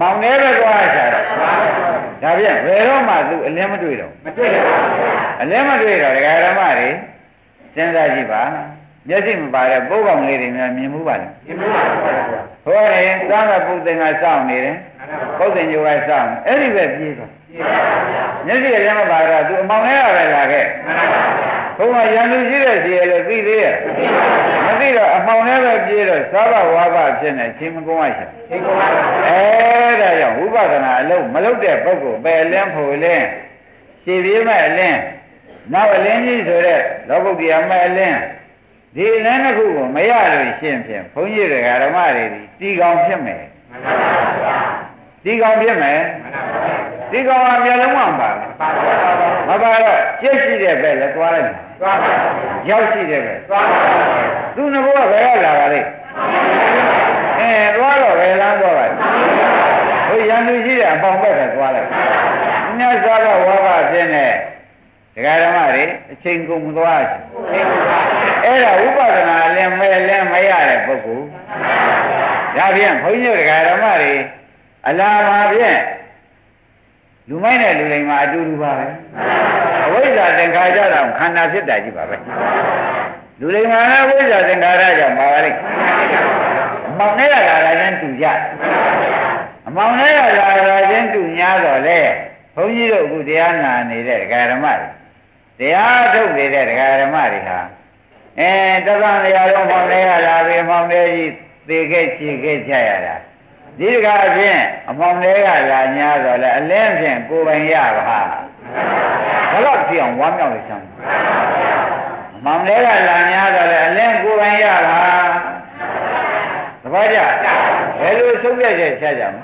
မောင်လေးပဲသွားချာတော့ဒါပြန်ဘယ်တော့မှသူအလင်းမတွေ့တော့မတွေ့ပါဘူးအလင်းမတွေ့တော့ဒကာဓမ္မတွေစဉ်းစားကြည့်ပါမျက်စိမပါတဲ့ပုပ်ကောင်လေးတွေများမြင်မှုပါလားမြင်မှုပါဘူးဟောရင်သံဃာပုသိင်္ဂစောင့်နေတယ်ပုသိင်္ဂကစောင့်အဲ့ဒီပဲပြေးသွားမျက်စိအလင်းမပါတော့သူအမောင်လေးရပဲလာခဲ့ဘုရားရန်သူရှိတဲ့စီရလို့သိသေးရဲ့မသိတော့အမှောင်ထဲပဲပြေးတော့သာဘဝါဘဖြစ်နေချင်းမကုန်းဝရှိချင်းကုန်းဝအဲဒါကြောင့်ဝိပဿနာအလုံးမလုပ်တဲ့ပုဂ္ဂိုလ်ပဲအလင်းဖို့လင်းရှည်ပြေးမဲ့အလင်းနောက်အလင်းကြီးဆိုတဲ့လောကုတ္တရာမဲ့အလင်းဒီအလင်းတစ်ခုကိုမရလို့ရှင်းဖြင့်ဘုန်းကြီးတွေကဓမ္မတွေတီကောင်ဖြစ်မယ်မှန်ပါဗျာတီကောင်ဖြစ်မယ်မှန်ပါဗျာတီကောင်ကမျက်လုံးမှမပါဘူးမပါတော့ကျက်ရှိတဲ့ပဲလဲသွားလိုက်သွားပါရောက်ရှိတဲ့ပဲသွားပါသူငဘောကဘယ်ရောက်လာပါလိမ့်အဲသွားတော့ဘယ်လမ်းသွားပါလဲဟိုရန်သူရှိတဲ့အပေါင်းဘက်ကသွားလိုက်မြတ်စွာဘုရားဝါဘဖြစ်နေဒကာဓမ္မတွေအချိန်ကုန်မသွားဘူးအဲ့ဒါဥပဒနာလည်းမဲလည်းမရတဲ့ပုဂ္ဂိုလ်ဒါဖြင့်ဘုန်းကြီးဒကာဓမ္မတွေအလားပါဖြင့်လူမိုက်နဲ့လူလိမ်မှာအတူတူပါပဲအဝိဇ္ဇာသင်္ခါရကြောင့်ခန္ဓာဖြစ်တာကြီးပါပဲလူလိမ်မှာလည်းအဝိဇ္ဇာသင်္ခါရကြောင့်ပါပါလိမ့်အမောင်နဲ့လာတာချင်းတူကြအမောင်နဲ့လာတာချင်းတူ냐တော့လေဘုန်းကြီးတို့အခုတရားနာနေတဲ့ဒကာဓမ္မတွေတရားထုတ်နေတဲ့ဒကာဓမ္မတွေဟာအဲတသံတရားလုံးမောင်နဲ့လာပြီးမောင်နဲ့ကြီးသေခဲ့ချေခဲ့ကြရတာဒီတကားဖြင့်အမောင်လေးကလာ냐တော့လေအလင်းဖြင့်ကိုယ်ပိုင်ရပါဘလို့ကြည့်အောင်ဝမ်းမြောက်လို့ချမ်းအမောင်လေးကလာ냐တော့လေအလင်းကိုယ်ပိုင်ရပါသဘောကျဘယ်လိုဆုံးဖြတ်ချက်ချကြမ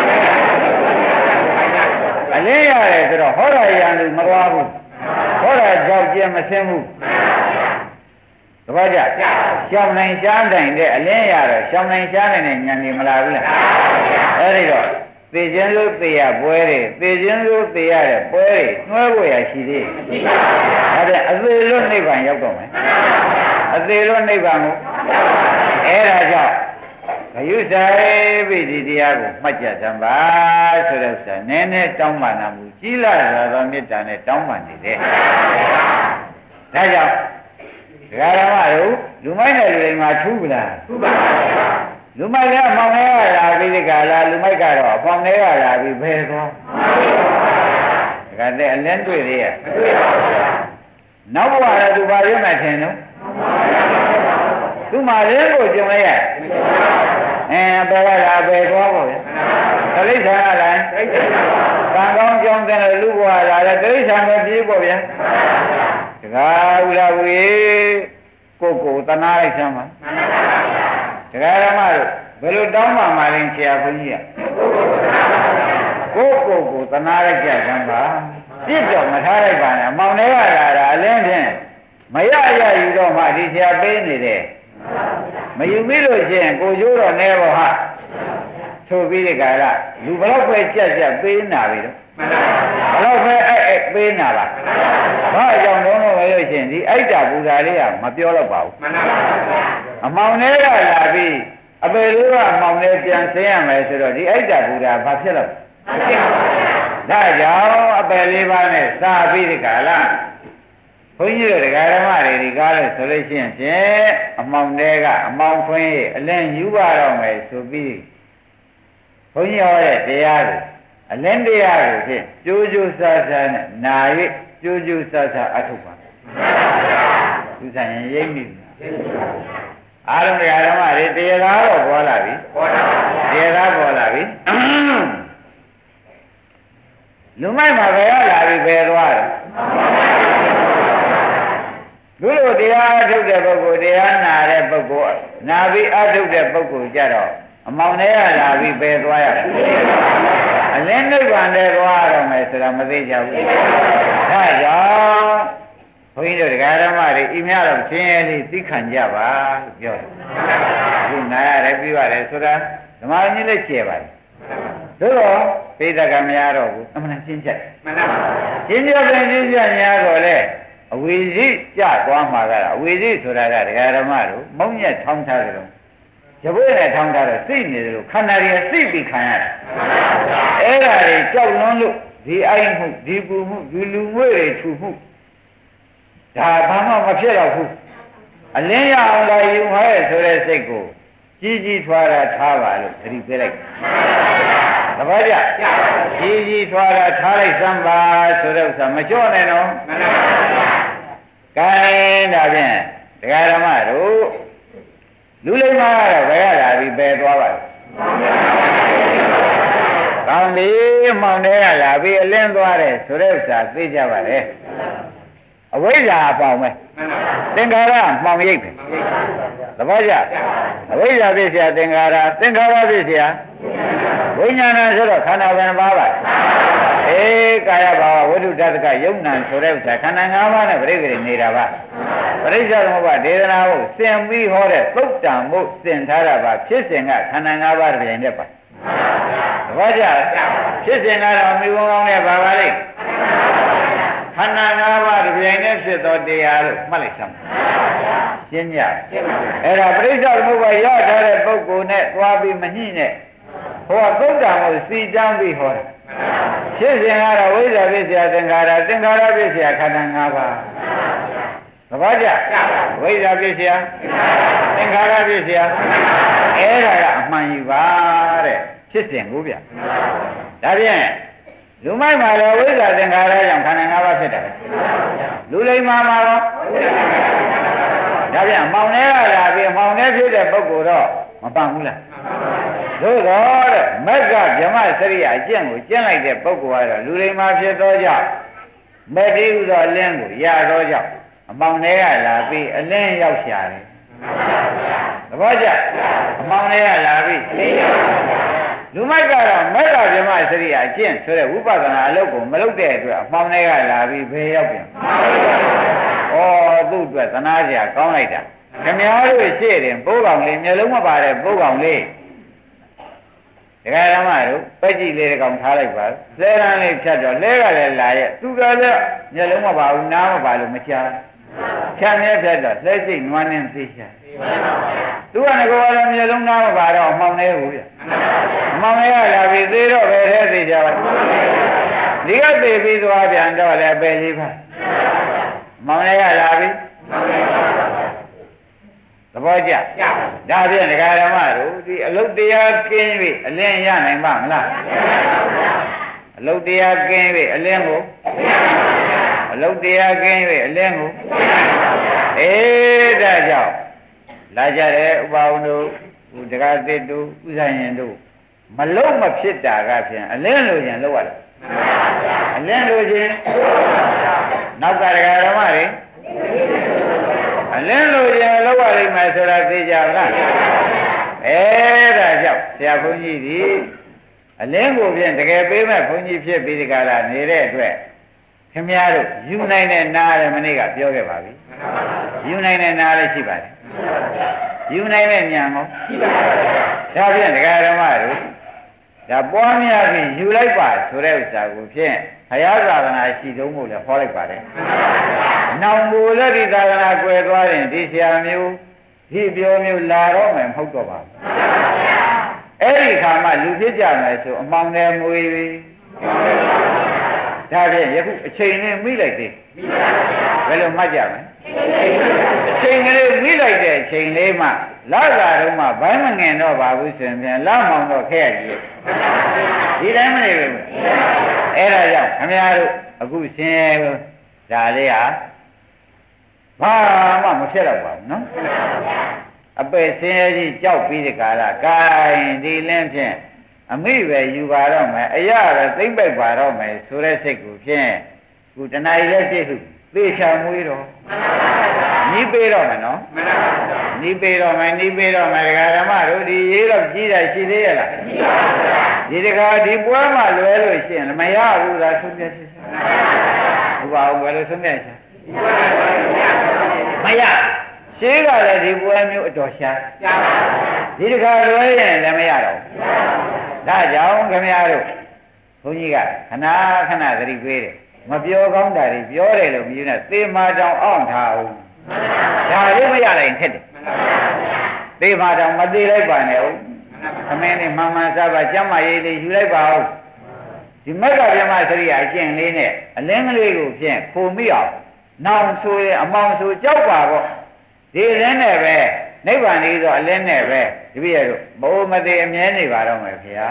လဲအလင်းရတယ်ဆိုတော့ဟောရရန်လူမသွားဘူးဟောရကြောက်ကြမဆင်းဘူးသဘောကျရှောင်းနိုင်ရှားနိုင်တဲ့အလင်းရတော့ရှောင်းနိုင်ရှားနိုင်တဲ့ဉာဏ်ကြီးမလာဘူးလားအဲ့ဒီတော့သေခြင်းလို့သေရပွဲတွေသေခြင်းလို့သေရတဲ့ပွဲတွေနှွဲဖို့ရရှိသေးရှိပါဘူးဒါတဲ့အသေးလို့နိဗ္ဗာန်ရောက်တော့မယ်အသေးလို့နိဗ္ဗာန်ကိုအဲ့ဒါကြောင့်ဂယုဆိုင်ပြီဒီတရားကိုမှတ်ကြသံပါဆိုတဲ့ဥစ္စာနည်းနည်းတောင်းပန်နာမှုကြီးလာတာသောမေတ္တာနဲ့တောင်းပန်နေတယ်ဒါကြောင့်ဒကာရမတို့လူမိုက်တဲ့လူတွေမှာထူးပလားထူးပါပါလူမိုက်ကမောင်လေးကလာပြီးဒီကလာလူမိုက်ကတော့ဖောင်လေးကလာပြီးဘယ်သွားဒကာတဲ့အလင်းတွေ့သေးရဲ့မတွေ့ပါဘူးနောက်ဘဝလည်းသူပါရမယ်ထင်တော့သူမှလင်းကိုကြုံလိုက်ရအဲဘယ်ကလာဘယ်သွားပေါ့ဗျတိရစ္ဆာန်ကလာကံကောင်းကြောင်းတဲ့လူဘဝလာတယ်တိရစ္ဆာန်ပဲပြေးပေါ့ဗျာဒကာဥလာဝေကိုကိုတနာလိုက်စမ်းပါဒကာရမတို့ဘယ်လိုတောင်းပါမှလဲဆရာဘုန်းကြီးကကိုကိုကိုတနာလိုက်ကြစမ်းပါပြစ်တော့မထားလိုက်ပါနဲ့မောင်တွေကလာတာအလင်းဖြင့်မရရယူတော့မှဒီဆရာပေးနေတယ်မယူပြီးလို့ရှိရင်ကိုကျိုးတော့နေပေါ့ဟာဆိုပြီးဒီကရလူဘလောက်ပဲကြက်ကြက်ပေးနာပြီတော့ဘလောက်ပဲအဲ့အဲ့ပေးနာပါဘာကြောင့်လုံးလို့ပဲလို့ရှိရင်ဒီအိတ်တာဘူဇာလေးကမပြောတော့ပါဘူးမှန်ပါပါအမောင်လေးကလာပြီးအပေလေးကအမောင်လေးပြန်ဆင်းရမယ်ဆိုတော့ဒီအိတ်တာဘူဇာဘာဖြစ်လို့မဖြစ်ပါဘူးဒါကြောင့်အပေလေးပါးနဲ့စာပြီးဒီကလာဘုန်းကြီးတို့ဒကာဓမ္မတွေဒီကားလို့ဆိုလို့ရှိရင်ဖြင့်အမောင်လေးကအမောင်ခွင်းအလင်းယူပါတော့မယ်ဆိုပြီးဘုန်းကြီးဟောတဲ့တရားကိုအလင်းတရားကိုဖြင့်ကြိုးကြိုးစားစားနဲ့နာ၍ကြိုးကြိုးစားစားအထုတ်ပါသူဆိုင်ရင်ရိပ်မိအားလုံးတရားဓမ္မတွေတရားသားတော့ပေါ်လာပြီပေါ်လာပါဗျာတရားသားပေါ်လာပြီလူမိုက်မှာဘယ်ရလာပြီဘယ်သွားတယ်လူလိုတရားအထုတ်တဲ့ပုဂ္ဂိုလ်တရားနာတဲ့ပုဂ္ဂိုလ်နာပြီးအထုတ်တဲ့ပုဂ္ဂိုလ်ကြတော့အမောင်တွေကလာပြီးဘယ်သွားရလဲအလင်းနိဗ္ဗာန်နဲ့သွားရမယ်ဆိုတာမသိကြဘူးဒါကြောင့်ဘုန်းကြီးတို့တရားဓမ္မတွေဤများတော့ရှင်းရလေးသိခံကြပါလို့ပြောတယ်အခုနာရတယ်ပြီးရတယ်ဆိုတာဓမ္မကြီးလည်းကျေပါတယ်သို့တော့ပိဋကမများတော့ဘူးအမှန်ရှင်းချက်မှန်ပါပါရှင်းချက်ပြန်ရှင်းချက်များတော့လေအဝိဇ္ဇိကြသွားမှာကအဝိဇ္ဇိဆိုတာကတရားဓမ္မတို့မုံညက်ထောင်းထားကြတယ်ရပွေးနဲ့ထောင်းထားတော့စိတ်နေတယ်လို့ခန္ဓာကြီးစိတ်ပြီးခံရတယ်အဲ့ဒါတွေကြောက်လွန်းလို့ဒီအိုက်မှုဒီပူမှုဒီလူငွေတွေထူမှုဒါဘာမှမဖြစ်တော့ဘူးအလင်းရအောင်လာယူဟဲ့ဆိုတဲ့စိတ်ကိုကြီးကြီးထွားတာထားပါလို့သတိပေးလိုက်သဘောကျကြီးကြီးထွားတာထားလိုက်စမ်းပါဆိုတဲ့ဥစ္စာမကြော့နဲ့နော်မှန်ပါဗျာကဲဒါဖြင့်ဒကာဓမ္မတို့လူလိမ္မာကတော့ဘယ်ရလာပြီးပယ်သွားပါလဲကောင်းပြီမောင်တဲကလာပြီးအလင်းသွားတယ်ဆိုတဲ့ဥစ္စာသိကြပါလေအဝိဇ္ဇာအပေါင်းပဲသင်္ခါရမှောင်ရိပ်ပဲသဘောကျအဝိဇ္ဇာဖြစ်เสียသင်္ခါရသင်္ခါရဖြစ်เสียဝိညာဏဆိုတော့ခန္ဓာဘယ်နှပါးပါအေးကာယဘာဝဝိတုတ္တကယုံနံဆိုတဲ့ဥစ္စာခန္ဓာ၅ပါးနဲ့ပြိဋိနိနေတာပါပရိစ္ဆေသမုပ္ပါဒေသနာကိုသင်ပြီးဟောတဲ့သုတ်တံမို့သင်ထားတာပါဖြစ်စဉ်ကခန္ဓာ၅ပါးတစ်ပြိုင်တည်းပါသဘောကျဖြစ်စဉ်ကတော့မိဘကောင်းနဲ့ပါပါလိမ့်ခန္ဓာ၅ပါးတစ်ပြိုင်တည်းဖြစ်သောတရားလို့မှတ်လိုက်စမ်းရှင်းကြအဲ့ဒါပရိစ္ဆေသမုပ္ပါရထားတဲ့ပုဂ္ဂိုလ်နဲ့သွားပြီးမညှိနဲ့ဟောသုတ်တံကိုစီတန်းပြီးဟောတာဖြစ်စဉ်ကတော့ဝိဇ္ဇာဖြစ်เสียသင်္ခါရသင်္ခါရဖြစ်เสียခန္ဓာ၅ပါးသဘောကျဝိဇ္ဇာဖြစ်เสียသင်္ခါရဖြစ်เสียအဲ့ဒါကအမှန်ကြီးပါတဲ့ဖြစ်စဉ်ကိုဗျဒါဖြင့်လူမိုက်မှာလည်းဝိဇ္ဇာသင်္ခါရကြောင့်ခန္ဓာ၅ပါးဖြစ်တယ်လူလိမ္မာမှာတော့ဒါဖြင့်မောင်ထဲကလာပြီးမောင်ထဲဖြစ်တဲ့ပုဂ္ဂိုလ်တော့မပန့်ဘူးလားသို့တော့တဲ့မက်ကဗြဟ္မစရိယအကျင့်ကိုကျင့်လိုက်တဲ့ပုဂ္ဂိုလ်ကတော့လူလိမ္မာဖြစ်သောကြောင့်မတည်ဥသောအလင်းကိုရသောကြောင့်အမောင်တွေကလာပြီးအလင်းရောက်ရှာတယ်သဘောကျအမောင်တွေကလာပြီးလူမိုက်ကတော့မက်ကဗြဟ္မစရိယအကျင့်ဆိုတဲ့ဝိပဿနာအလုပ်ကိုမလုပ်တဲ့အတွက်အမောင်တွေကလာပြီးဘယ်ရောက်ပြန်ဩသူ့အတွက်သနာစရာကောင်းလိုက်တာခင်ဗျားတို့ရှေ့တင်ပိုးကောင်လေးမျိုးလုံးမပါတဲ့ပိုးကောင်လေးဒကာဓမ္မတို့ပက်ကြည့်လေးတကောင်ထားလိုက်ပါလဲရန်လေးဖြတ်တော့လဲကလည်းလာရဲ့သူကလည်းမျိုးလုံးမပါဘူးနားမပါလို့မချာဖြတ်နေဖြတ်တော့လဲစိတ်နွားနေသိချာသူကငကောလည်းမျိုးလုံးနားမပါတော့အမှောင်နေဘူးပြအမှောင်နေကလာပြီးသေးတော့ပဲထဲသိကြပါဒီကသိပြီးသွားပြန်တော့လည်းပဲလေးပါအမှောင်နေကလာပြီးသဘောကျဒါဖြင့်ဒကာဓမ္မတို့ဒီအလုတ်တရားကင်းပြီအလင်းရနိုင်ပါမလားအလုတ်တရားကင်းပြီအလင်းကိုအလုတ်တရားကင်းပြီအလင်းကိုအေးဒါကြောင့်လာကြတဲ့ဥပဝန္တို့ဒကာသစ်တို့ဥဇာရင်တို့မလုံးမဖြစ်တာကဖြင့်အလင်းလိုချင်လောက်ရတယ်အလင်းလိုချင်နောက်ကဒကာဓမ္မတွေအလင်းလိုချင်လောက်ရလိမ့်မယ်ဆိုတာသိကြလားအဲဒါကြောင့်ဆရာဘုန်းကြီးဒီအလင်းကိုဖြင့်တကယ်ပေးမဲ့ဘုန်းကြီးဖြစ်ပြီးဒီကလာနေတဲ့အတွက်ခင်ဗျားတို့ယူနိုင်တဲ့နားလည်းမနေ့ကပြောခဲ့ပါပြီယူနိုင်တဲ့နားလည်းရှိပါတယ်ယူနိုင်တဲ့ဉာဏ်ကိုရှိပါတယ်ဒါဖြင့်ဒကာဓမ္မတို့ဒါပွားများပြီးယူလိုက်ပါဆိုတဲ့ဥစ္စာကိုဖြင့်ဘုရားသာသနာရှိသုံးဖို့လည်းဟောလိုက်ပါတယ်နောင်ကိုလည်းဒီသာသနာကွယ်သွားရင်ဒီဆရာမျိုးဒီပြောမျိုးလာတော့မယ်မဟုတ်တော့ပါဘူးအဲ့ဒီခါမှလူဖြစ်ကြမယ်ဆိုအမှောင်နဲ့မွေပြီဒါဖြင့်ယခုအချိန်နဲ့မိလိုက်သေးဘယ်လိုမှတ်ကြမလဲအချိန်ကလေးမိလိုက်တဲ့အချိန်လေးမှလာလာတော့မှဘိုင်းမငင်တော့ပါဘူးဆိုရင်ပြန်လာမောင်တော့ခဲရကြီးဒီတိုင်းမနေဘူးအဲ့ဒါကြောင့်ခင်ဗျားတို့အခုဆင်းရဲဒါလေးဟာဘာမှမဖြစ်တော့ပါဘူးနော်အပယ်ဆင်းရဲကြီးကြောက်ပြီးဒီကာလဂိုင်းဒီလင်းဖြင့်အမိပဲယူပါတော့မယ်အရာပဲသိမ့်ပိုက်ပါတော့မယ်ဆိုတဲ့စိတ်ကိုဖြင့်ခုတဏှာကြီးလည်းပြည့်စုံသေချာမွေးတော့နီးပေးတော့မယ်နော်နီးပေးတော့မယ်နီးပေးတော့မယ်ဒကာဓမ္မတို့ဒီရေးတော့ကြီးတာရှိသေးရဲ့လားဒီဒကာဒီပွဲမှာလွယ်လို့ရှိရင်မရဘူးလားသုံးပြစစ်ဘုရားဘယ်လိုသုံးပြစစ်မရရှင်းကလည်းဒီပွဲမျိုးအတော်ရှားဒီဒကာလွယ်ရင်လည်းမရတော့ဒါကြောင့်ခင်ဗျားတို့ဘုန်းကြီးကခဏခဏသတိပေးတယ်မပြောကောင်းတာတွေပြောတယ်လို့မြင်နေသေမာတောင်အောင်ထားအောင်ဒါလေးမရနိုင်ခက်တယ်သသေမာတော်မသေးလိုက်ပါနဲ့ဦးသမင်းနဲ့မှန်မှန်စားပါကျမ်းမာရေးလေးယူလိုက်ပါဦးဒီမက်ကပြမစရိယာအကျင့်လေးနဲ့အလင်းကလေးကိုဖြင့်ပုံမိအောင်နောင်ဆိုရင်အမောင်ဆိုကြောက်ပါပေါ့ဒီအလင်းနဲ့ပဲနိဗ္ဗာန်ကြီးဆိုအလင်းနဲ့ပဲတပည့်ရတို့ဘိုးမသေးအမြဲနေပါတော့မယ်ခင်ဗျာ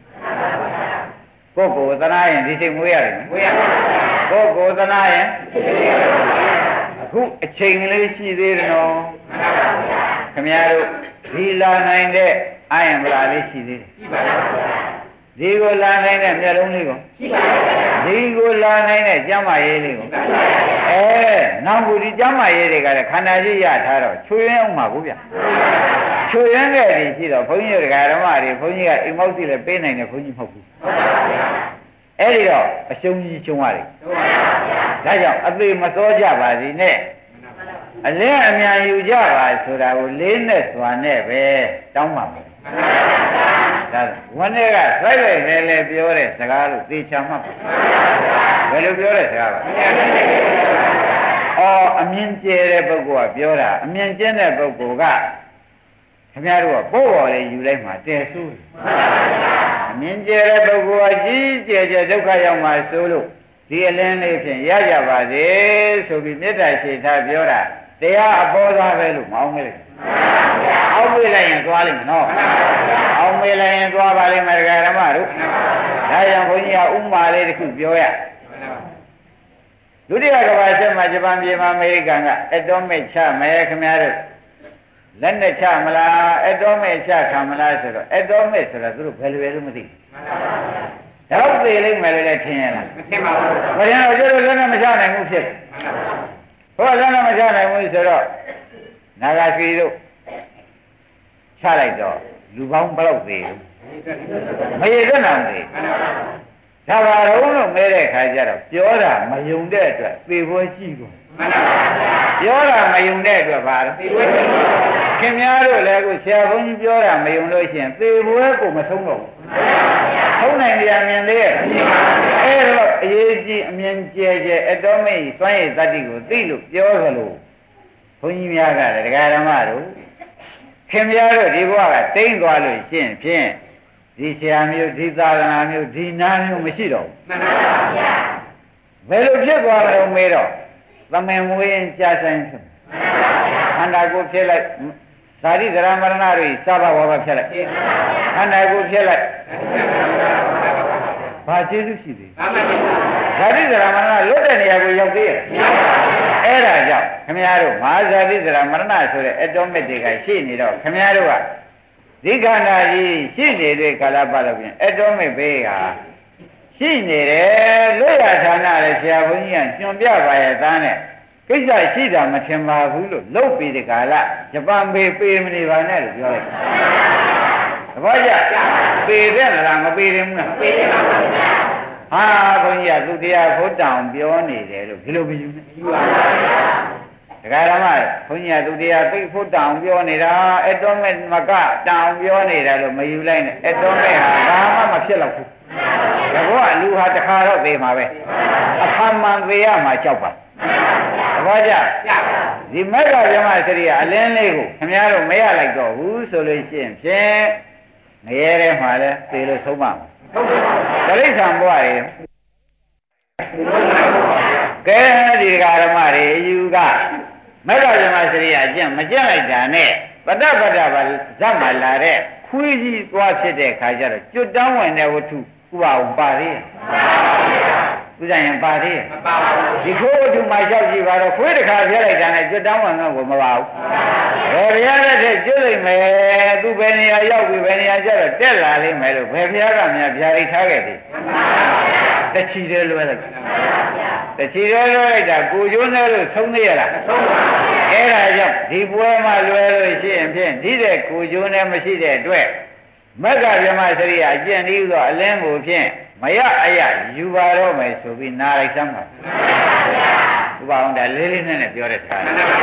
ကိုယ်ကိုယ်သနာရင်ဒီစိတ်မွေးရတယ်မွေးရပါဘူးကိုယ်ကိုယ်သနာရင်အခုအချိန်ကလေးရှိသေးတယ်နော်ခင်ဗျားတို့ဒီလာနိုင်တဲ့အာယံဗလာလေးရှိသေးတယ်ရှိပါပါဒီကိုလာနိုင်တဲ့မျက်လုံးလေးကိုရှိပါပါဒီကိုလာနိုင်တဲ့ကျမ်းမာရေးလေးကိုအဲနောက်ဘူးဒီကျမ်းမာရေးတွေကလည်းခန္ဓာကြီးရထားတော့ချွေရင်းအောင်မှာဘူးဗျချွေရင်းတဲ့ဒီရှိတော့ဘုန်းကြီးတို့ဓမ္မတွေဘုန်းကြီးကအိမ်မောက်စီလည်းပေးနိုင်တယ်ဘုန်းကြီးမဟုတ်ဘူးအဲ့ဒီတော့အရှုံးကြီးရှုံးရတယ်ဒါကြောင့်အသေးမစောကြပါစေနဲ့အလင်းအမြန်ယူကြပါဆိုတာကိုလေးနဲ့စွာနဲ့ပဲတောင်းပါမယ်ဒါဝန်ထဲကစိုက်လိုက်လဲလဲပြောတဲ့စကားလို့သေချာမှတ်ပါဘယ်လိုပြောတဲ့စကားပါအော်အမြင်ကျဲတဲ့ပုဂ္ဂိုလ်ကပြောတာအမြင်ကျင်းတဲ့ပုဂ္ဂိုလ်ကခင်ဗျားတို့ကပို့ပေါ်လေးယူလိုက်မှတဲဆိုးအမြင်ကျဲတဲ့ပုဂ္ဂိုလ်ကကြီးကျယ်ကျယ်ဒုက္ခရောက်မှဆိုလို့ဒီအလင်းလေးဖြင့်ရကြပါစေဆိုပြီးမေတ္တာရှိထားပြောတာတရားအပေါ်သားပဲလို့မအောင်မေးလိုက်အောက်မေးလိုက်ရင်သွားလိမ့်မယ်နော်အောက်မေးလိုက်ရင်သွားပါလိမ့်မယ်ဒကာဓမ္မတို့ဒါကြောင့်ဘုန်းကြီးကဥမာလေးတစ်ခုပြောရဒုတိယကမ္ဘာစစ်မှာဂျပန်ပြည်မှာအမေရိကန်ကအက်တိုမစ်ချမယ်ခင်ဗျားတို့လက်နဲ့ချမလားအက်တိုမစ်ချခံမလားဆိုတော့အက်တိုမစ်ဆိုတော့သူတို့ဘယ်လိုပဲလို့မသိဘူးတော့သေးလိမ့်မယ်လို့လည်းထင်ရလားမထင်ပါဘူးဘယ်လိုကျတော့လက်နဲ့မချနိုင်ဘူးဖြစ်ဟောလက်နဲ့မချနိုင်ဘူးဆိုတော့နာဂာစီတို့ချလိုက်တော့လူပေါင်းဘယ်လောက်သေးလဲမရတဲ့နာသေးဒါပါတော့လို့မဲတဲ့ခါကျတော့ပြောတာမယုံတဲ့အတွက်သေပွဲရှိကုန်ပြောတာမယုံတဲ့အတွက်ပါသေပွဲခင်များတို့လည်းကိုဆရာဘုန်းကြီးပြောတာမယုံလို့ရှိရင်သေပွဲကိုမဆုံးတော့ဘူးဆုံးနိုင်ကြမြင်သေးရဲ့အဲ့တော့အရေးကြီးအမြင်ကျဲကျဲအတော်မိတ်စွမ်းရည်တတ္တိကိုသိလို့ပြောသလိုဘုန်းကြီးများကလည်းဒကာဓမ္မတို့ခင်ဗျားတို့ဒီဘဝကတိမ့်သွားလို့ရှင်းဖြင့်ဒီဆရာမျိုးဒီသာသနာမျိုးဒီနာမျိုးမရှိတော့ဘူးမှန်ပါဗျာဘယ်လိုဖြစ်သွားလဲမေးတော့သမင်မွေးရင်ကြာဆိုင်ဆိုမှန်ပါဗျာခန္ဓာကိုယ်ဖြစ်လိုက်ဇာတိဇရာမရဏတွေစဘာဝဘဖြစ်လိုက်ခန္ဓာကိုယ်ဖြစ်လိုက်ဘာကျေးဇူးရှိသေးဇာတိဇရာမရဏလွတ်တဲ့နေရာကိုရောက်သေးရဲ့အဲ့ဒါကြောင့်ခမည်းတော်မဟာဇာတိဇရာမရဏဆိုတဲ့အတောမက်တွေကရှိနေတော့ခမည်းတော်ကဒီခန္ဓာကြီးရှိနေတဲ့ကာလပတ်လို့ပြင်အတောမက်ဘေးဟာရှိနေတယ်လွတ်ရဌာနလည်းဆရာဘုန်းကြီးကညွန်ပြပါရဲ့သားနဲ့ကိစ္စရှိတာမထင်ပါဘူးလို့လုတ်ပြီးဒီကာလဂျပန်ပေပေးမနေပါနဲ့လို့ပြောလိုက်သဘောကျပေတဲ့လားမပေတယ်ဘူးလားပေတယ်ပါဘုရားဟာဘုန်းကြီးကသူတရားဖို့တောင်ပြောနေတယ်လို့ဒီလိုမယူနဲ့ယူပါပါဒကာရမဘုန်းကြီးကသူတရားသိဖို့တောင်ပြောနေတာအတော်မဲ့မကတောင်ပြောနေတာလို့မယူလိုက်နဲ့အတော်မဲ့ဟာဘာမှမဖြစ်တော့ဘူးဒါကောလူဟာတခါတော့သေးမှာပဲအခါမှန်သေးရမှာကြောက်ပါသဘောကျဒီမက်ကဓမ္မစရိယအလင်းလေးကိုခင်ဗျားတို့မရလိုက်တော့ဘူးဆိုလို့ရှိရင်ဖြင့်ငရဲထဲမှာလဲသေလို့ဆုံးပါမယ်တရိစ္ဆာန်ဘဝရေကဲဒီဓမ္မတွေအယူကမက်ကဓမ္မစရိယအကျင့်မကျင့်လိုက်တာနဲ့ပတ္တပတ္တပါဇတ်မှလာတဲ့ခွေးကြီးသွားဖြစ်တဲ့ခါကျတော့ကျွတ်တောင်းဝင်တဲ့ဝတ္ထုဥပအောင်ပါသေးဥစ္စာရင်ပါသေးမပါဘူးဒီခိုးဝတ္ထုမှာလျှောက်ကြည့်ပါတော့ခွေးတစ်ခါပြလိုက်တာနဲ့ကျွတ်တောင်းဝင်တော့ကိုမပါဘူးဘယ်ဘုရားလက်ထက်ကျွတ်လိုက်မယ်သူဘယ်နေရာရောက်ပြီဘယ်နေရာကျတော့တက်လာလိမ့်မယ်လို့ဘယ်ဘုရားကများဗျာဒိတ်ထားခဲ့သေးတချီတယ်လွယ်လိုက်တချီတယ်လွယ်လိုက်တာကိုကျိုးနဲ့လို့သုံးနေရလားသုံးပါအဲ့ဒါကြောင့်ဒီပွဲမှာလွယ်လို့ရှိရင်ဖြင့်ဒီတဲ့ကိုကျိုးနဲ့မရှိတဲ့အတွက်မက္ကဗြဟ္မစရိယအကျင့်ဤသောအလင်းကိုဖြင့်မရအယယူပါတော့မယ်ဆိုပြီးနားလိုက်စမ်းပါဘုရားအောင်ဒါလေးလေးနဲ့နဲ့ပြောတဲ့ခါ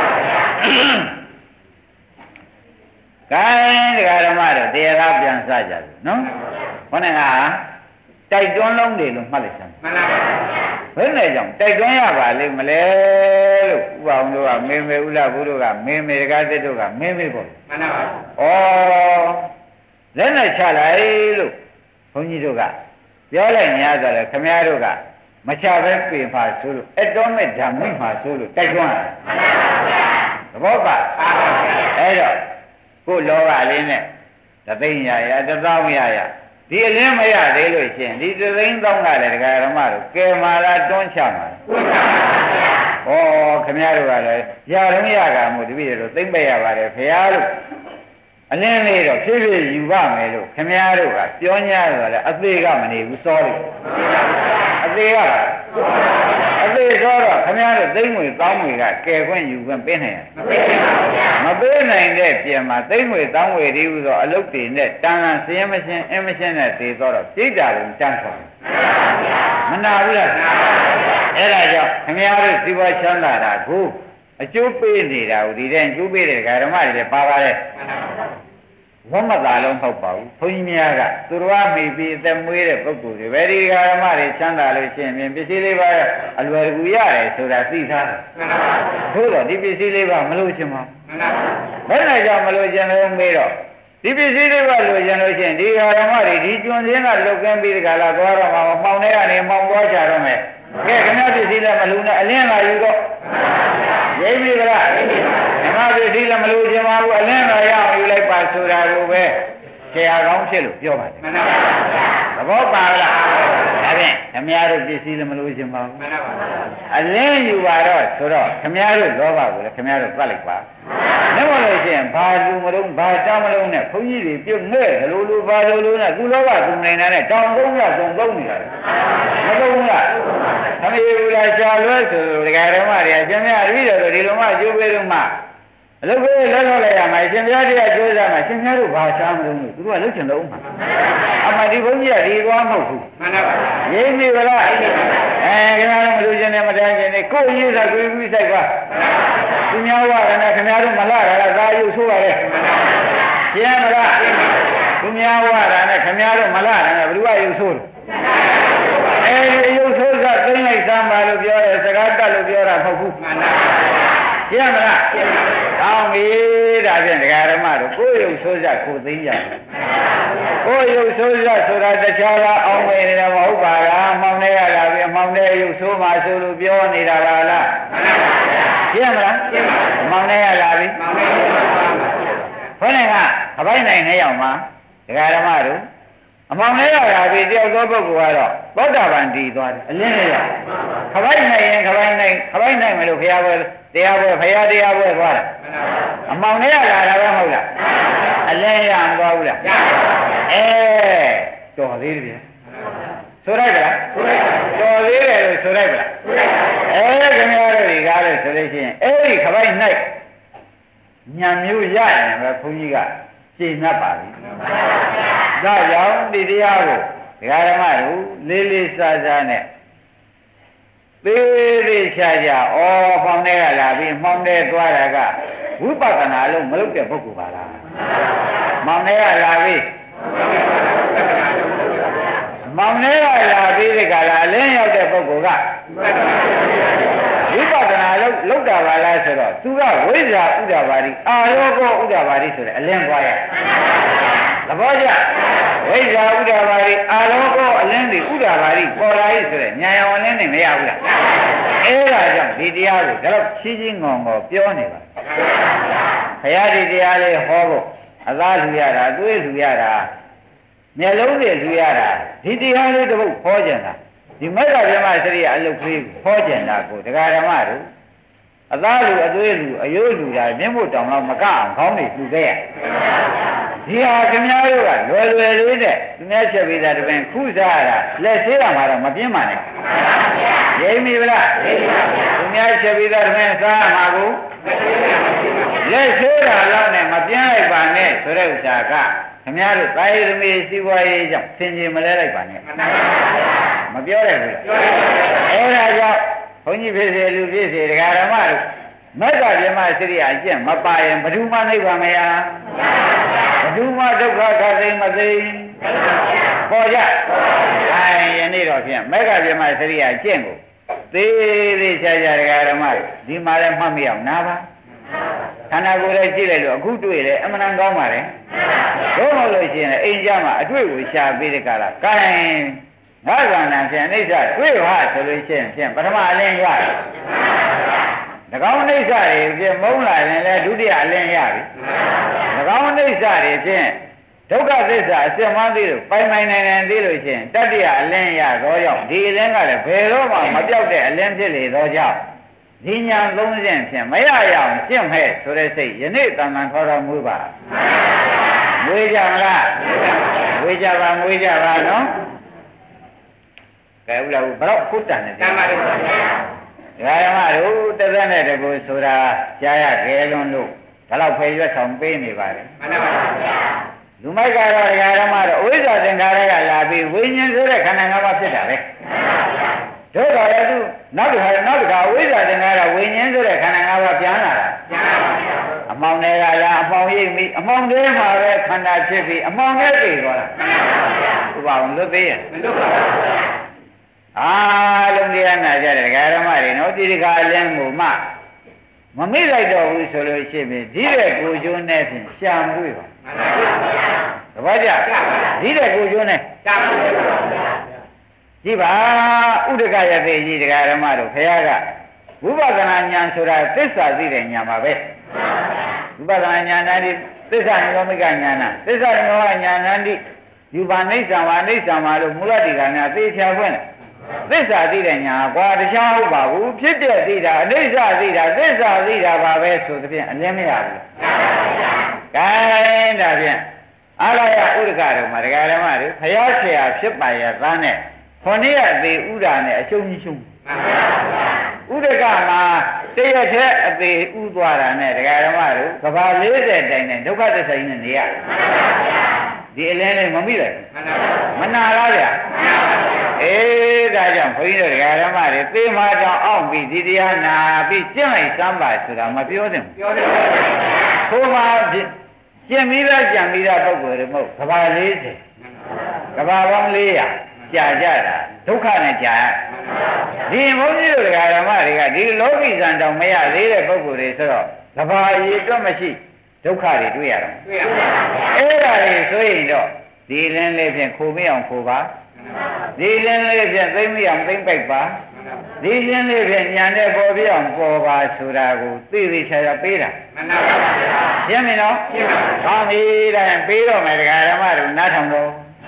ကဲတရားဓမ္မတို့တရားပြန်စကြတယ်နော်ခေါင်းကတိုက်တွန်းလုံးတွေလို့မှတ်လိုက်စမ်းမှန်ပါပါဘယ်နဲ့ကြောင့်တိုက်တွန်းရပါလိမ့်မလဲလို့ဥပအောင်တို့ကမင်းမေဥလဘုတို့ကမင်းမေတကားသစ်တို့ကမင်းမေပေါ့မှန်ပါပါဩလက်နဲ့ချလိုက်လို့ဘုန်းကြီးတို့ကပြောလိုက်များဆိုတော့ခမည်းတော်ကမချပဲပြင်ပါဆိုလို့အတော်မဲ့ဓမ္မိမှာဆိုလို့တိုက်တွန်းရတယ်မှန်ပါပါသဘောပါအဲ့တော့ကိုလောကလေးနဲ့တသိန်းရရတသောင်းရရဒီအလင်းမရသေးလို့ရှင်ဒီသသိန်းသောင်းကလည်းဒကာဓမ္မတို့ကဲမာလားတွန်းချမှာတွန်းချပါဗျာဩခမည်းတော်ကလည်းရတော့ရကမို့တပည့်တို့သိမ့်ပက်ရပါတယ်ဖရာတို့အလင်းလေးတော့ဖြည်းဖြည်းယူပါမယ်လို့ခမည်းတော်ကပြော냐တော့လေအသေးကမနေဘူးစောတယ်အသေးကအသေးစောတော့ခမည်းတော်သိမ့်ငွေတောင်းငွေကကဲခွင့်ယူခွင့်ပေးနိုင်ရမပေးနိုင်တဲ့ပြင်မှာသိမ့်ငွေတောင်းငွေဒီဟုဆိုအလုတ်တွေနဲ့တန်တန်စင်းမရှင်းအင်းမရှင်းနဲ့သေသောတော့ပြိတ္တာကိုတန်းခေါ်မနာဘူးလားအဲ့ဒါကြောင့်ခမည်းတော်စီးပွားချမ်းသာတာကိုအကျိုးပေးနေတာကိုဒီတဲ့အကျိုးပေးတဲ့ဓမ္မတွေလည်းပါပါတယ်ဝမသာလုံးမဟုတ်ပါဘူးဘုန်းကြီးများကသူတော်အမိပြီးအသက်မွေးတဲ့ပုဂ္ဂိုလ်တွေပဲဒီဓမ္မတွေချမ်းသာလို့ရှိရင်ပစ္စည်းလေးပါအလွယ်တကူရတယ်ဆိုတာသိထားတယ်ဘုရားဒီပစ္စည်းလေးပါမလို့ချင်ပါဘယ်နဲ့ကြောင့်မလို့ချင်လို့မေးတော့ဒီပစ္စည်းလေးပါလို့ချင်လို့ရှိရင်ဒီဓမ္မတွေဒီကျွန်းစင်းကလုတ်ကင်းပြီးဒီကလာသွားတော့မှမောင်ထဲကနေမောင်သွားကြတော့မယ်ကဲခင်ဗျားပစ္စည်းလည်းမလို့နဲ့အလင်းလာယူတော့ရိပ်ပြီလားဓမ္မပစ္စည်းလည်းမလို့ချင်ပါဘူးအလင်းလာရအောင်ယူလိုက်ပါဆိုတာကိုပဲဆရာကောင်းဖြစ်လို့ပြောပါတယ်မှန်ပါပါသဘောပါလားဒါဖြင့်ခင်ဗျားတို့ပစ္စည်းလည်းမလို့ချင်ပါဘူးမှန်ပါပါအလင်းယူပါတော့ဆိုတော့ခင်ဗျားတို့လောဘကိုလည်းခင်ဗျားတို့သတ်လိုက်ပါနဲ့မလို့ရှိရင်ဘာလူမလုံးဘာတောင်းမလုံးနဲ့ဘုန်းကြီးတွေပြုတ်ငဲ့လိုလိုဘာလိုလိုနဲ့ကုလောဘသူနေတာနဲ့တောင်းသုံးရသုံးသုံးနေတာမသုံးလားသမီးဘူးလားရှာလွဲဆိုဒကာဓမ္မတွေအရှင်မြတ်ပြီးတော့ဒီလိုမှကျိုးပေးလို့မှအလုပ်ပေးလှလှလိုက်ရမှာရှင်မြတ်တရားကျိုးစားမှာရှင်မြတ်တို့ဘာရှားမလို့သူတို့ကလှုပ်ချင်တော့မှာအမှဒီဘုန်းကြီးကဒီသွားမဟုတ်ဘူးမှန်ပါပါရင်းပြီဗလားအဲခင်ဗျားတို့မလူချင်းနဲ့မတန်းချင်းနဲ့ကိုယ်ရေးစားကိုယ်ပြီးဆိုင်ပါသူများဝရနဲ့ခင်ဗျားတို့မလာတာကသာယုဆိုးပါလေရှင်းမလားသူများဝရနဲ့ခင်ဗျားတို့မလာတာကဘယ်သူကယုဆိုးလဲအဲဒီယုဆိုးကသိမ့်လိုက်စမ်းပါလို့ပြောတယ်စကားတက်လို့ပြောတာမဟုတ်ဘူးမှန်ပါရှင်းမလားကောင်းပြီဒါဖြင့်ဒကာဓမ္မတို့ကိုယ်ယုဆိုးစကိုသိမ့်ကြတယ်ကိုယ်ယုဆိုးစဆိုတာတခြားလားအောင်မေနေတာမဟုတ်ပါလားမောင်နေရတာပြီမောင်နေယုဆိုးမှဆိုလို့ပြောနေတာပါလားရှင်းမလားမောင်နေရလာပြီခေါင်းကအပိုင်းနိုင်နေရောက်မှာဒကာဓမ္မတို့အမောင်နေရတာပြီတယောက်သောပုဂ္ဂိုလ်ကတော့သောတာပန်တည်သွားတယ်အလင်းလေးရခပိုင်းနိုင်ရင်ခပိုင်းနိုင်ခပိုင်းနိုင်မလို့ဘုရားပွဲတရားပွဲဘုရားတရားပွဲသွားတယ်အမောင်နေရလာတာပဲမဟုတ်လားအလင်းရမသွားဘူးလားအဲတော်သေးတယ်ဗျဆိုလိုက်ပါလားတော်သေးတယ်လို့ဆိုလိုက်ပါလားအဲခင်ဗျားတို့ဒီကားလို့ဆိုလို့ရှိရင်အဲ့ဒီခပိုင်း၌ညံမျိုးရရင်ပဲဘုန်းကြီးကရှင်း납ပါပြီဒါကြောင့်ဒီတရားကိုဒကာဓမ္မတို့လေးလေးစားစားနဲ့သေးသေးချာချာဩဖောင်းတဲ့ကလာပြီးမှောင်တဲ့သွားတာကဝိပဿနာလို့မလုပ်တဲ့ပုဂ္ဂိုလ်ပါလားမောင်တဲ့ကလာပြီးမောင်တဲ့ကလာပြီးဒီကလာအလင်းရောက်တဲ့ပုဂ္ဂိုလ်ကဝိပဿနာလို့လောက်တာပါလားဆိုတော့သူကဝိဇ္ဇာဥဒ္ဒဘာတိအာရောဂောဥဒ္ဒဘာတိဆိုတဲ့အလင်းသွားရသဘောကျဝိဇ္ဇာဥဒ္ဒဘာတိအာရောဂောအလင်းတွေဥဒ္ဒဘာတိပေါ်လာပြီဆိုတဲ့ဉာဏ်ရောင်အလင်းတွေမရဘူးလားအဲဒါကြောင့်ဒီတရားကိုဒါတော့ချင်းချင်းငေါငေါပြောနေပါဘုရားဒီတရားလေးဟောဖို့အသားလူရတာအသွေးလူရတာမျက်လုံးတွေလူရတာဒီတရားလေးတစ်ပုဒ်ဟောကြတာဒီမေတ္တာဓမ္မစရိယအလုတ်ကလေးဟောကြတာကိုဒကာဓမ္မတို့အသားလူအသွေးလူအယိုးလူတာမျက်မှောက်တောင်တော့မကအောင်ခေါင်းတွေလူခဲ့ရဒီဟာခင်ဗျားတို့ကလွယ်လွယ်လေးနဲ့သူများချက်ပြီးသားတပင်ခုစားရတာလက်သေးတာမှတော့မပြင်းပါနဲ့ရိပ်မိဗလားသူများချက်ပြီးသားတပင်စားမှာကိုလက်သေးတာတော့နဲ့မပြင်းလိုက်ပါနဲ့ဆိုတဲ့ဥစ္စာကခင်ဗျားတို့သာယသမီးစီးပွားရေးကြောင့်ဆင်ခြင်မလဲလိုက်ပါနဲ့မပြောရဘူးအဲဒါကြောင့်ဘုန်းကြီးဖြစ်စေလူဖြစ်စေဒကာဓမ္မတို့မက္ကဗျမစရိယအကျင့်မပါရင်ဘယ်သူမှနိဗ္ဗာန်မရဘယ်သူမှဒုက္ခခသိမသိပေါ်ကြအဲယနေ့တော့ဖြင့်မက္ကဗျမစရိယအကျင့်ကိုသေးသေးချာချာဓမ္မဒီမှာလည်းမှတ်မရအောင်နားပါခန္ဓာကိုယ်လည်းကြည့်လိုက်လို့အခုတွေ့တယ်အမှန်တန်ကောင်းပါလေဘုမဟုတ်လို့ရှိရင်အိမ်ကြမှာအတွေ့ကိုရှာပြီးတဲ့ကလာကဲငါကံတန်ဖြင့်အိဋ္ဌတွေ့ဟာဆိုလို့ရှိရင်ဖြင့်ပထမအလင်းရတယ်၎င်းအိဋ္ဌတွေဖြင့်မုန်းလာရင်လည်းဒုတိယအလင်းရပြီ၎င်းအိဋ္ဌတွေဖြင့်ဒုက္ခသစ္စာအစစ်မှန်းသေးလို့ပိုင်ပိုင်နိုင်နိုင်သေးလို့ရှိရင်တတ္တိယအလင်းရသောကြောင့်ဒီအလင်းကလည်းဘယ်တော့မှမပြောက်တဲ့အလင်းဖြစ်လေသောကြောင့်ဒီညာသုံးခြင်းဖြင့်မရရအောင်ရှင်းမဲ့ဆိုတဲ့စိတ်ယနေ့တန်တန်ခေါ်တော်မူပါမွေးကြမလားမွေးကြပါမွေးကြပါနော်ကဲဥလာဘယ်တော့ဖုတ်တန်နေတယ်ဓမ္မတို့ဓမ္မတို့တသက်နဲ့တကူဆိုတာကြားရကြဲလွန်းလို့ဒါတော့ဖေရွက်ဆောင်ပေးနေပါလေမှန်ပါဗျာလူမိုက်ကတော့ဓမ္မတို့အဝိဇ္ဇာသင်္ခါရကလာပြီးဝိညာဉ်ဆိုတဲ့ခန္ဓာ၅ပါးဖြစ်တာပဲတို့တော်လည်းသူနောက်တစ်ခါနောက်တစ်ခါဝိဇ္ဇာသင်္ခါရဝိညာဉ်ဆိုတဲ့ခန္ဓာ၅ပါးပြန်လာတာပြန်ပါဗျာအမောင်တွေကလားအမောင်ရိပ်ပြီးအမောင်တွေမှာပဲခန္ဓာဖြစ်ပြီးအမောင်တွေပြေသွားတာမှန်ပါဗျာဥပအောင်လွတ်သေးရဲ့မလွတ်ပါဘူးဗျာအားလုံးတရားနာကြတဲ့ဓမ္မတွေနော်ဒီတခါအလင်းကိုမှမမိလိုက်တော့ဘူးဆိုလို့ရှိရင်ဒီတဲ့ကိုကျွန်းနဲ့ဖြင့်ရှာမတွေ့ပါမှန်ပါဗျာတပည့်ကြဒီတဲ့ကိုကျွန်းနဲ့ရှာမတွေ့ပါဗျာကြည့်ပါဥဒကရသေးကြီးတရားဓမ္မတို့ခရားကဝိပဿနာဉာဏ်ဆိုတာသစ္စာသိတဲ့ဉာဏ်ပါပဲဝိပဿနာဉာဏ်နဲ့သစ္စာနိရောဓကဉာဏ်နာသစ္စာနိရောဓဉာဏ်နဲ့ယူပါနိစ္စံဝါနိစ္စံဝါလို့မူလတိကများသိချဖွင့်သစ္စာသိတဲ့ညာကွာတခြားဟုတ်ပါဘူးဖြစ်တဲ့သိတာအနိစ္စသိတာသစ္စာသိတာပါပဲဆိုသဖြင့်အလင်းမရဘူးကဲဒါဖြင့်အာရယဥဒကတော်မှာဒကာဓမ္မတွေဖျားဆရာဖြစ်ပါရဲ့သားနဲ့ခொနည်းအသေးဥဒာနဲ့အရှုံးကြီးရှုံးဥဒကမှာတရက်တည်းအသေးဥသွားတာနဲ့ဒကာဓမ္မတို့ကဘာ၄၀တိုင်နဲ့ဒုက္ခသစ္စာကြီးနဲ့နေရဒီအလင်းလေးမမိလိုက်မနာလားဗျာအေးဒါကြောင့်ဘုန်းကြီးတို့ဓမ္မတွေသေမာကြောင့်အောင့်ပြီးဒီတရားနာပြီးကျင့်လိုက်စမ်းပါဆိုတာမပြောသင့်ဘူးပြောတယ်ခိုးမှာကျင့်ပြီးသားကြံပြီးသားပုဂ္ဂိုလ်တွေမဟုတ်ကဘာ၄၀ကဘာပေါင်း၄ရာကြာကြတာဒုက္ခနဲ့ကြာဒီဘုန်းကြီးတို့ဓမ္မတွေကဒီလောကီဇံတောင်မရသေးတဲ့ပုဂ္ဂိုလ်တွေဆိုတော့ကဘာအရေးအတွက်မရှိဒုက္ခတွေတွေ့ရတော့တွေ့ရပါဘူးအဲ့ဒါတွေဆိုရင်တော့ဒီလင်းလေးဖြင့်ခိုးမရအောင်ခိုးပါဒီလင်းလေးဖြင့်သိမ့်မရအောင်သိမ့်ပိုက်ပါဒီလင်းလေးဖြင့်ညာနဲ့ပေါ်ပြအောင်ပေါ်ပါဆိုတာကိုသိသိချာချာပေးတာမှန်ပါဗျာရှင်းပြီနော်ရှင်းပါပြီဟောပြီဒါရင်ပေးတော့မယ်တရားဓမ္မတို့နားထောင်တော့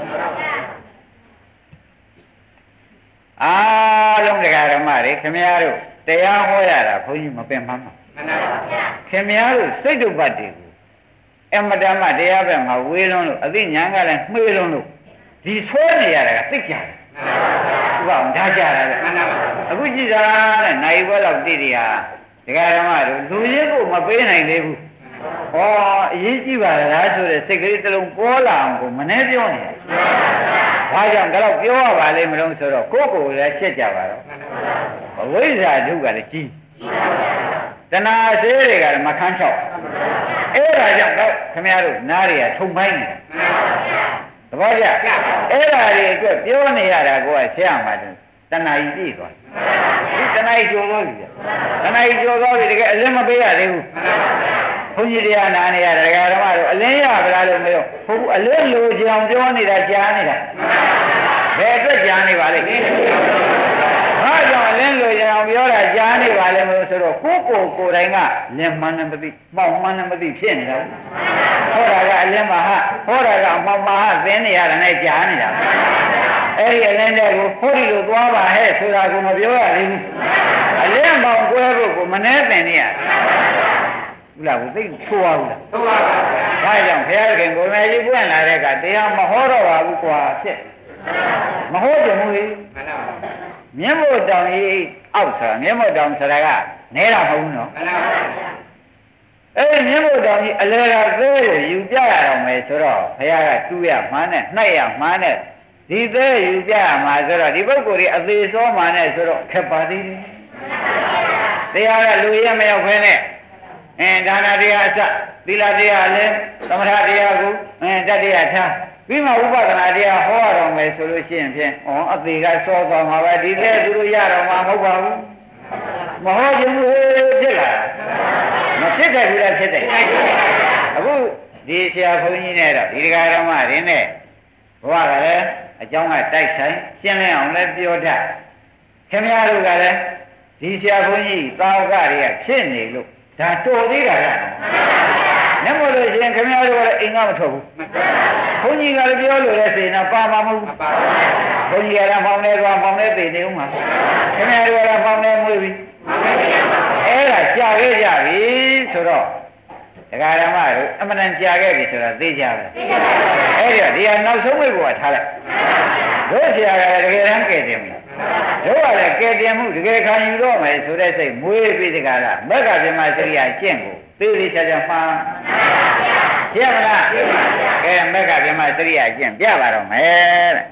အားလုံးတရားဓမ္မတွေခင်ဗျားတို့တရားဟောရတာဘုန်းကြီးမပင်မှန်းပါမှန်ပါဗျာခင်ဗျားတို့စိတ်တုပ်ပတ်တွေကိုအမတမတရားပဲမှာဝေးလုံးလို့အသိဉာဏ်ကလည်းမှေးလုံးလို့ဒီဆွဲနေရတာကသိကြတယ်ဥပအောင်ဓာကြတာလေအခုကြည့်တာတဲ့နိုင်ဘွဲလောက်တိတိဟာဒကာဓမ္မတို့လူရင်းကိုမပေးနိုင်သေးဘူးဟောအရေးကြီးပါလားဆိုတဲ့စိတ်ကလေးတစ်လုံးပေါ်လာအောင်ကိုမနှဲပြောနေတယ်ဘာကြောင့်ဒါတော့ပြောရပါလိမ့်မလို့ဆိုတော့ကိုယ့်ကိုယ်လည်းရှက်ကြပါတော့အဝိဇ္ဇာဒုက္ခလည်းကြီးတဏှာဆေးတွေကလည်းမခန်းချောက်အဲ့ဒါကြောင့်တော့ခင်ဗျားတို့နားတွေကထုံပိုင်းနေသဘောကျအဲ့ဒါတွေအတွက်ပြောနေရတာကိုကဆရာမှတဏှာကြီးပြည့်သွားဒီတဏှာကြီးကျော်သွားပြီတဏှာကြီးကျော်သွားပြီတကယ်အလင်းမပေးရသေးဘူးဘုန်းကြီးတရားနာနေရတာဒကာဓမ္မတို့အလင်းရပါလားလို့မပြောဟုတ်ဘူးအလင်းလိုချင်အောင်ပြောနေတာကြားနေတာဘယ်အတွက်ကြားနေပါလဲဘာကြောင့်အလင်းလိုချင်အောင်ပြောတာကြားနေပါလဲမလို့ဆိုတော့ကိုယ့်ကိုယ်ကိုယ်တိုင်ကလင်းမှန်းနဲ့မသိမှောက်မှန်းနဲ့မသိဖြစ်နေတာဟောတာကအလင်းမှာဟာဟောတာကမှောက်မှာဟာသင်နေရတာနဲ့ကြားနေတာအဲ့ဒီအလင်းတွေကိုဟောဒီလိုသွားပါဟဲ့ဆိုတာကိုမပြောရသေးဘူးအလင်းပေါင်းကွဲဖို့ကိုမနှဲသင်နေရဘူးလားဘုသိဆိုးပါဘူးလားဆိုးပါပါဒါကြောင့်ဘုရားခင်ကိုယ်တော်ကြီးပွင့်လာတဲ့ကတရားမဟောတော့ပါဘူးကွာဖြစ်မဟောကြဘူးလေမှန်ပါပါမြင်းမို့တောင်ကြီးအောက်ဆိုတာမြင်းမို့တောင်ဆိုတာကနဲတာမဟုတ်ဘူးနော်မှန်ပါပါအဲ့ဒီမြင်းမို့တောင်ကြီးအလဲကသေးကိုယူပြရအောင်မယ်ဆိုတော့ဘုရားကတူးရမှန်းနဲ့နှိုက်ရမှန်းနဲ့ဒီသေးယူပြရမှာဆိုတော့ဒီပုဂ္ဂိုလ်ကြီးအသေးစောမှန်းနဲ့ဆိုတော့ခက်ပါသေးတယ်တရားကလူရဲမရောက်ခဲနဲ့အင်းဒါနတရားအစသီလတရားလည်းသမထတရားကိုအင်းတတ္တရားထားပြီးမှဥပဒနာတရားဟောရတော့မယ်ဆိုလို့ရှိရင်ဖြင့်ဩအသေးကစောသွားမှာပဲဒီတဲ့သူတို့ရတော့မှာမဟုတ်ပါဘူးမဟောခြင်းဘူးဖြစ်လာမဖြစ်တဲ့ဘူးလားဖြစ်တဲ့အခုဒီဆရာဘုန်းကြီးနဲ့တော့ဒီဒကာဓမ္မတွေနဲ့ဘဝကလည်းအကြောင်းကတိုက်ဆိုင်ရှင်းလင်းအောင်လည်းပြောတတ်ခင်ဗျားတို့ကလည်းဒီဆရာဘုန်းကြီးသာဝကတွေကဖြစ်နေလို့ဒါတော်သေးတာကမျက်မှောက်လို့ရှိရင်ခင်ဗျားတို့ကလည်းအိမ်ကမထွက်ဘူးဘုန်းကြီးကလည်းပြောလို့လည်းစေနာပါမှာမဟုတ်ဘူးဘုန်းကြီးကလည်းမောင်းနေသွားမောင်းနေသိနေဦးမှာခင်ဗျားတို့ကလည်းမောင်းနေမွေးပြီအဲ့ဒါကြာခဲ့ကြပြီဆိုတော့ဒကာဓမ္မတို့အမှန်တန်ကြာခဲ့ပြီဆိုတာသိကြပါအဲ့ဒီတော့ဒီဟာနောက်ဆုံးဝိဘဝထားလိုက်တို့ဆရာကလည်းတကယ်တမ်းကဲတယ်မလားတို့ကလည်းကဲတင်မှုတကယ်ခံယူတော့မယ်ဆိုတဲ့စိတ်မွေးပြီးတကားကမက္ခဗြဟ္မစရိယာကျင့်ကိုသိသိချာချာမှားရှင်းမလားကဲမက္ခဗြဟ္မစရိယာကျင့်ပြပါတော့မယ်တဲ့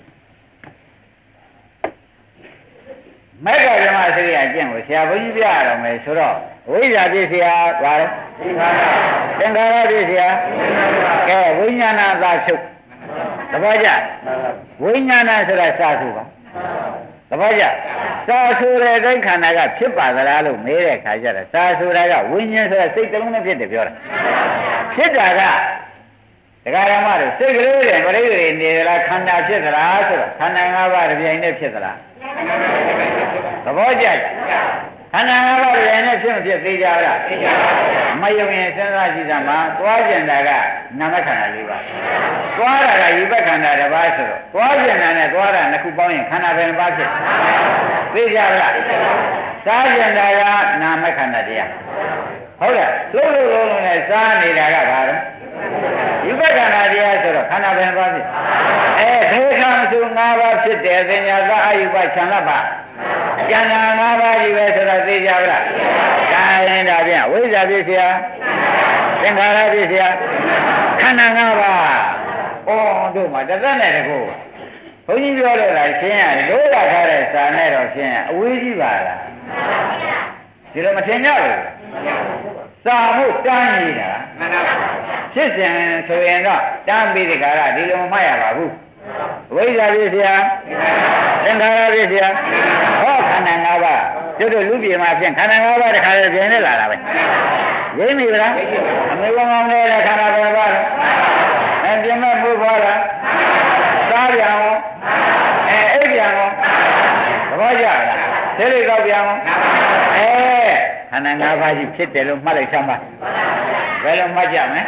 မက္ခဗြဟ္မစရိယာကျင့်ကိုဆရာဘုန်းကြီးပြရတော့မယ်ဆိုတော့ဝိဇ္ဇာပြည့်စရာပါတော့သင်္ခါရပြည့်စရာကဲဝိညာဏသာချုပ်သဘောကျဝိညာဏဆိုတာစာစုပါသဘောကျစာဆိုတဲ့အတိုင်းခန္ဓာကဖြစ်ပါသလားလို့မေးတဲ့ခါကျတော့စာဆိုတာကဝိညာဉ်ဆိုတာစိတ်တလုံးနဲ့ဖြစ်တယ်ပြောတာဖြစ်တာကဒကာရမတို့စိတ်ကလေးတွေပရိသေနေသလားခန္ဓာဖြစ်သလားဆိုတော့ခန္ဓာ၅ပါးတစ်ပြိုင်တည်းဖြစ်သလားသဘောကျခန္ဓာ၅ပါးတစ်ပြိုင်တည်းဖြစ်မဖြစ်သိကြလားသိကြပါဘူးမယုံရင်စဉ်းစားကြည့်စမ်းပါသွားကျင်တာကနာမခန္ဓာ၄ပါးသွားတာကယူဘခန္ဓာတစ်ပါးဆိုတော့သွားကျင်တာနဲ့သွားတာနှစ်ခုပေါင်းရင်ခန္ဓာဘယ်နှပါးဖြစ်သိကြလားစားကျင်တာကနာမခန္ဓာတရားဟုတ်လားလုံးလုံးလုံးလုံးနဲ့စားနေတာကဘာလဲယူဘခန္ဓာတရားဆိုတော့ခန္ဓာဘယ်နှပါးဖြစ်အဲခေခံစု၅ပါးဖြစ်တယ်သင်ညာသာအယူဘခြံလပ်ပါကျန်တာ၅ပါးကြီးပဲဆိုတော့သိကြပါလားဒါရင်ဒါပြန်ဝိဇ္ဇာပြည့်စရာသင်္ခါရပြည့်စရာခန္ဓာ၅ပါးဩတို့မှာတစ်သက်နဲ့တကူဘုန်းကြီးပြောလို့လားရှင်းရတယ်လို့ရထားတဲ့စာနဲ့တော့ရှင်းရအဝေးကြီးပါလားဒီလိုမထင်ကြဘူးစာမှုတန်းနေတာဖြစ်စဉ်ဆိုရင်တော့တန်းပြီးဒီကရဒီလိုမမှတ်ရပါဘူးဝိဇ္ဇာပြည့်စရာသင်္ခါရပြည့်စရာဟောခန္ဓာ၅ပါးတို့တို့လူပြေမှာဖြင့်ခန္ဓာ၅ပါးတစ်ခါတည်းပြင်းနေလာတာပဲရင်းပြီလားအမေကောင်းကောင်းနဲ့ခန္ဓာပဲပါလားအဲပြင်းမဲ့ဖို့ပေါ်လားစားပြန်ရောအဲအိပ်ပြန်ရောသဘောကျလားသိလိကောက်ပြန်ရောအဲခန္ဓာ၅ပါးကြီးဖြစ်တယ်လို့မှတ်လိုက်ချမ်းပါဘယ်လိုမှတ်ကြမလဲ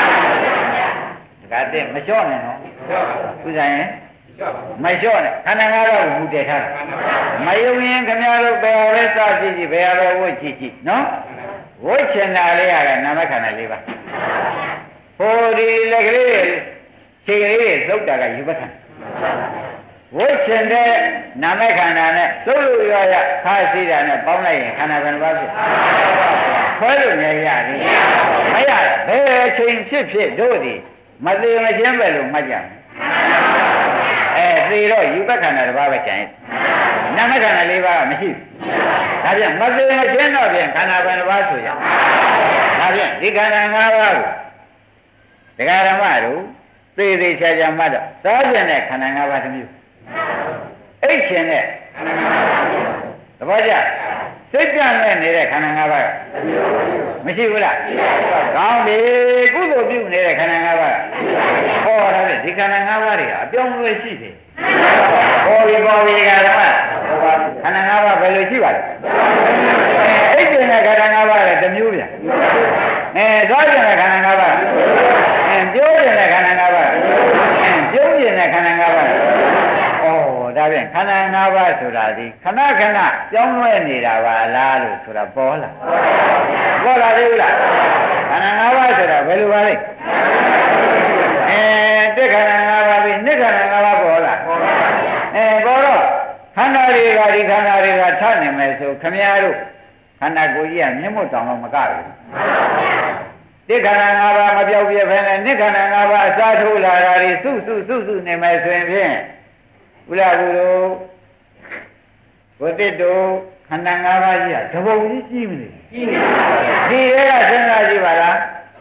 ဒါကတည်းမလျှော့နဲ့နော်သူဆိုင်ရင်မလျှော့နဲ့ခန္ဓာ၅ပါးကိုမူတည်ထားတာမယုံရင်ခင်ဗျားတို့ဘယ်ဟာလဲစကြည့်ကြည့်ဘယ်ဟာပဲဝတ်ကြည့်ကြည့်နော်ဝတ်ချင်တာလေးရတယ်နာမခန္ဓာလေးပါဟိုဒီလက်ကလေးခြေကလေးသုတ်တာကယူပခန္ဓာဝတ်ချင်တဲ့နာမခန္ဓာနဲ့သုတ်လို့ရရခါစီတာနဲ့ပေါင်းလိုက်ရင်ခန္ဓာဘယ်နှပါးဖြစ်ခွဲလို့မရဘူးမရဘယ်အချိန်ဖြစ်ဖြစ်တို့ဒီမသေးမချင်းပဲလို့မှတ်ကြမယ်အဲသေတော့ယူပခန္ဓာတစ်ပါးပဲကျန်ရဲ့နာမခန္ဓာ၄ပါးကမရှိဘူးဒါပြန်မသေးမချင်းတော့ပြန်ခန္ဓာဘယ်နှပါးဆိုရဒါပြန်ဒီခန္ဓာ၅ပါးကိုဒကာဓမ္မတို့သေသေးချာချာမှတ်တော့သာကျင်တဲ့ခန္ဓာ၅ပါးတစ်မျိုးအိတ်ရှင်တဲ့သဘောကျစိတ်ကြနဲ့နေတဲ့ခန္ဓာ၅ပါးမရှိဘူးလားကောင်းပြီကုသိုလ်ပြုနေတဲ့ခန္ဓာ၅ပါးဟောတာလေဒီခန္ဓာ၅ပါးတွေကအပြောင်းလဲရှိတယ်ဟောဒီပေါ်ဒီကဓမ္မခန္ဓာ၅ပါးဘယ်လိုရှိပါလဲအိတ်ရှင်တဲ့ခန္ဓာ၅ပါးလည်းတစ်မျိုးပြန်အဲသွားကျင်တဲ့ခန္ဓာ၅ပါးအဲပြောကျင်တဲ့ခန္ဓာ၅ပါးအဲပြုံးကျင်တဲ့ခန္ဓာ၅ပါးဩဒါပြန်ခန္ဓာ၅ပါးဆိုတာဒီခဏခဏကြောင်းလဲနေတာပါလားလို့ဆိုတာပေါ်လာပေါ်လာသေးဘူးလားခန္ဓာ၅ပါးဆိုတာဘယ်လိုပါလဲအဲတက်ခန္ဓာ၅ပါးပြီးနိခန္ဓာ၅ပါးပေါ်လာအဲပေါ်တော့ခန္ဓာတွေကဒီခန္ဓာတွေကထနေမယ်ဆိုခမည်းတော်ခန္ဓာကိုယ်ကြီးကမျက်မှောက်တောင်တော့မကဘူးတက်ခန္ဓာ၅ပါးမပြောက်ပြဖဲနဲ့နိခန္ဓာ၅ပါးအစားထိုးလာတာတွေစုစုစုစုနေမယ်ဆိုရင်ဖြင့်ဘုရားဘုလိုဘုတိတို့ခန္ဓာ၅ပါးကြီးကတပုံကြီးကြီးမလဲကြီးပါဘူးဒီရဲကစဉ်းစားကြည့်ပါလား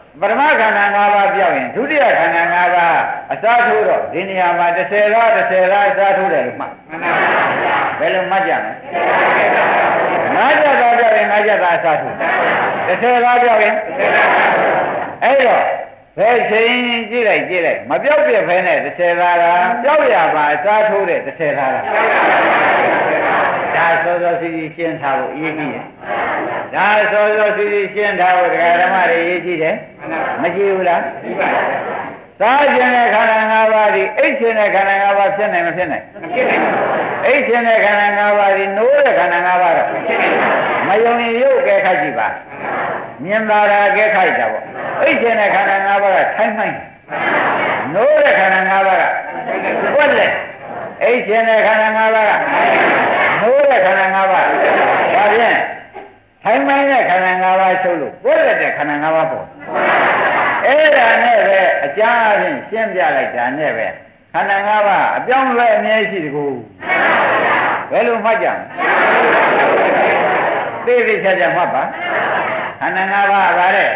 ပထမခန္ဓာ၅ပါးပြောက်ရင်ဒုတိယခန္ဓာ၅ပါးအစားထိုးတော့ဒီနေရာမှာတစ်ဆယ်လားတစ်ဆယ်လားအစားထိုးတယ်လို့မှတ်မှန်ပါဗျာဘယ်လိုမှတ်ကြမလဲငါးချက်သားပြောက်ရင်ငါးချက်သားအစားထိုးတစ်ဆယ်လားပြောက်ရင်အဲ့တော့ဘယ်ချိန်ကြည့်လိုက်ကြည့်လိုက်မပြောက်ပြဖဲနဲ့တစ်ဆယ်သားလားပြောက်ရပါအစားထိုးတဲ့တစ်ဆယ်သားလားဒါစောစောစီစီရှင်းထားဖို့အရေးကြီးတယ်ဒါစောစောစီစီရှင်းထားဖို့ဒကာဓမ္မတွေရေးကြည့်တယ်မကြည့်ဘူးလားကြည့်ပါဘူးစားခြင်းတဲ့ခန္ဓာ၅ပါးဒီအိတ်ခြင်းတဲ့ခန္ဓာ၅ပါးဖြစ်နိုင်မဖြစ်နိုင်မဖြစ်နိုင်ပါဘူးအိတ်ခြင်းတဲ့ခန္ဓာ၅ပါးဒီနိုးတဲ့ခန္ဓာ၅ပါးတော့မယုံရင်ရုပ်ကဲခတ်ကြည့်ပါမြင်ပါတာကဲခတ်တာပေါ့အိတ်ခြင်းတဲ့ခန္ဓာ၅ပါးကထိုင်းမိုင်းနိုးတဲ့ခန္ဓာ၅ပါးကပွက်လက်အိတ်ခြင်းတဲ့ခန္ဓာ၅ပါးကနိုးတဲ့ခန္ဓာ၅ပါးဒါဖြင့်ထိုင်းမိုင်းတဲ့ခန္ဓာ၅ပါးချုပ်လို့ပွက်လက်တဲ့ခန္ဓာ၅ပါးပေါ့အဲ့ဒါနဲ့ပဲအကျမ်းအချင်းရှင်းပြလိုက်တာနဲ့ပဲခန္ဓာ၅ပါးအပြောင်းလဲအမြဲရှိတကူဘယ်လိုမှတ်ကြမလဲသိသိချာချာမှတ်ပါခန္ဓာ၅ပါးဗါတဲ့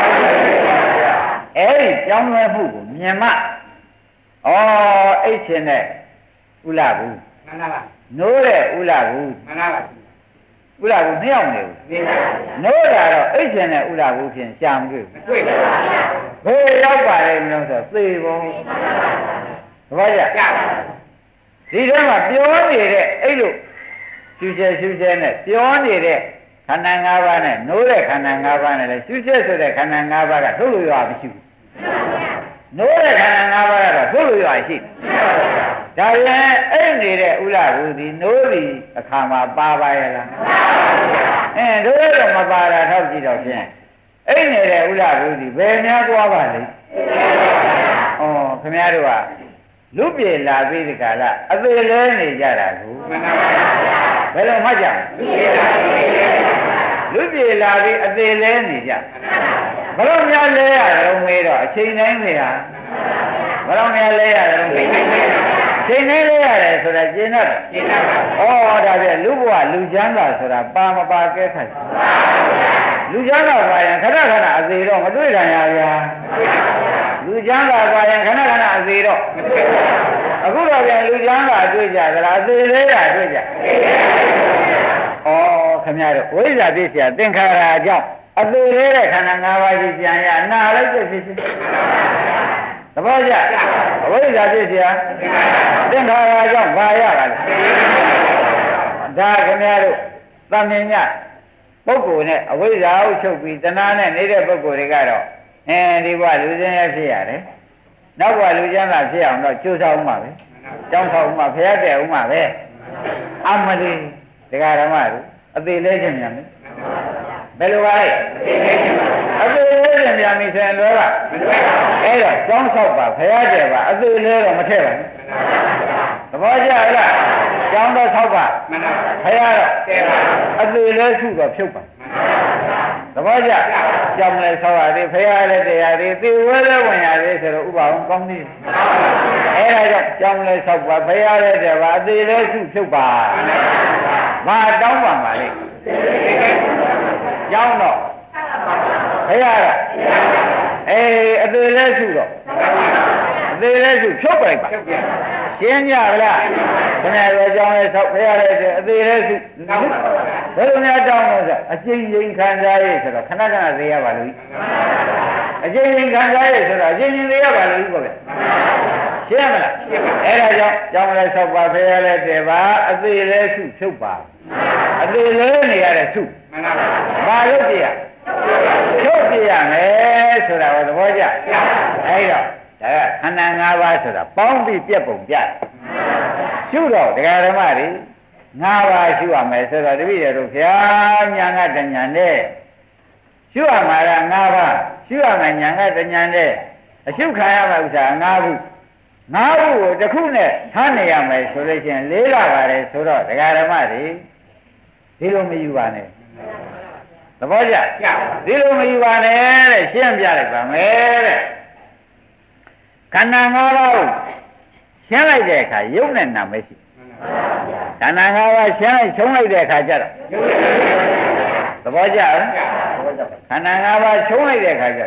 အဲ့ဒီပြောင်းလဲမှုကိုမြင်မှဩအိတ်ရှင်တဲ့ဥလဘူးမှန်ပါပါနိုးတဲ့ဥလဘူးမှန်ပါပါဥလဘူးမရောက်နေဘူးနိုးတာတော့အိတ်ရှင်တဲ့ဥလဘူးဖြင့်ရှာမတွေ့ဘူးတွေ့ပါဘယ်ရောက်ပါလဲမလို့ဆိုသေပုံဘာကြဒီထဲမှာပြောနေတဲ့အဲ့လိုရှုချက်ရှုချက်နဲ့ပြောနေတဲ့ခန္ဓာ၅ပါးနဲ့နိုးတဲ့ခန္ဓာ၅ပါးနဲ့လည်းရှုချက်ဆိုတဲ့ခန္ဓာ၅ပါးကထုတ်လို့ရမရှိဘူးနိုးတဲ့ခန္ဓာ၅ပါးကတော့ထုတ်လို့ရရှိဒါရင်အဲ့နေတဲ့ဥလဘူဒီနိုးဒီအခါမှာပါပါရဲ့လားအဲတို့တော့မပါတာထောက်ကြည့်တော့ဖြင့်အဲ့နေတဲ့ဥလဘူဒီဘယ်များကြွားပါလိမ့်ဩခင်ဗျားတို့ကလူပြေလာပြီးဒီကလာအသေးလဲနေကြတာကိုမှန်ပါပါဘယ်လိုမှတ်ကြလူပြေလာပြီးအသေးလဲနေကြဘယ်လိုများလဲရတော့မေးတော့အချိန်တိုင်းမေးဟာဘယ်လိုများလဲရတော့မေးချိန်တိုင်းလဲရတယ်ဆိုတာကျင်တော့ကျင်တော့ဩဒါပြလူဘဝလူချမ်းသာဆိုတာပါမပါကဲခိုက်လူချမ်းသာပါရင်ခဏခဏအသေးတော့မတွေ့နိုင်ရဗျာလူချမ်းသာပါရင်ခဏခဏအသေးတော့အခုတော့ပြန်လူချမ်းသာတွေ့ကြသလားအသေးလေးတာတွေ့ကြဩခင်ဗျားတို့ဝိဇ္ဇာပြည့်စရာသင်္ခါရအကြောင်းအသေးလေးတဲ့ခန္ဓာ၅ပါးကြီးပြန်ရနာလိုက်ဖြစ်ဖြစ်သဘောကျအဝိဇ္ဇာပြည့်စရာသင်္ခါရအကြောင်းဘာရပါလဲဒါခင်ဗျားတို့သံမြင်ညပုဂ္ဂိုလ်နဲ့အဝိဇ္ဇာကိုချုပ်ပြီးတဏှာနဲ့နေတဲ့ပုဂ္ဂိုလ်တွေကတော့အဲဒီဘဝလူချင်းရဖြစ်ရတယ်နောက်ဘဝလူချမ်းသာဖြစ်အောင်တော့ကြိုးစားဦးမှာပဲကြောင်းထောက်ဦးမှာဖျက်တဲ့ဦးမှာပဲအမလီဒကာဓမ္မတို့အသေးလေးချင်းမြန်မယ်ဘယ်လိုပါလဲအသေးလေးချင်းမြန်ပြီဆိုရင်တော့အဲ့တော့ကြောင်းထောက်ပါဖျက်တဲ့ပါအသေးလေးတော့မထည့်ပါဘူးသဘောကျလားကြောင်းတော့ထောက်ပါဖျက်တော့အသေးလေးစုတော့ဖြုတ်ပါသဘောကျကြောင်းလဲဆောက်ရသေးဖရာလဲတရားသေးသေဝဲလဲဝင်ရသေးဆိုတော့ဥပအောင်ကောင်းသေးအဲဒါကြောင့်ကြောင်းလဲဆောက်ပါဖရာလဲတဲ့ပါအသေးလဲစုဖြုတ်ပါဘာတောင်းပါပါလဲကြောင်းတော့ဖရာတော့အေးအသေးလဲစုတော့အသေးလဲစုဖြုတ်ပလိုက်ပါရှင်းကြလားခင်ဗျားတို့ကြောင်းလဲဆောက်ဖရာလဲတဲ့အသေးလဲစုဘယ်လိုများတောင်းလို့ဆိုအကျဉ်းချင်းခံစားရဆိုတော့ခဏခဏသေးရပါလို့အကျဉ်းချင်းခံစားရဆိုတော့အကျဉ်းချင်းသေးရပါလို့ပေါ့ဗျရှင်းမလားအဲ့ဒါကြောင့်ကြောင်းလဲဆောက်ပါဖရာလဲတဲ့ပါအသေးလဲစုဖြုတ်ပါအသေးလဲနေရတဲ့စုမှန်ပါပါလို့ပြရဖြုတ်ပြရမယ်ဆိုတာကိုသဘောကျအဲ့တော့ဒါကခန္ဓာ၅ပါးဆိုတာပေါင်းပြီးပြက်ပုံပြရှုတော့ဒကာဓမ္မတွေငါးပါးရှုရမယ်ဆိုတော့တပည့်တော်တို့ဗျာညာကတညာနဲ့ရှုရမှာကငါးပါးရှုရမယ်ညာကတညာနဲ့အရှုခံရမှာဥစ္စာငါးခုငါးခုကိုတစ်ခုနဲ့ထားနေရမယ်ဆိုလို့ရှိရင်လေးလာပါတယ်ဆိုတော့ဒကာဓမ္မတွေဒီလိုမယူပါနဲ့သဘောကျဒီလိုမယူပါနဲ့တဲ့ရှင်းပြလိုက်ပါမယ်တဲ့ခန္ဓာ၅ပါးကိုရှင်းလိုက်တဲ့အခါယုတ်နဲ့နာမရှိခန္ဓာ၅ပါးရှင်းလိုက်ချုံးလိုက်တဲ့အခါကျတော့သဘောကျလားခန္ဓာ၅ပါးချုံးလိုက်တဲ့ခါကျဩ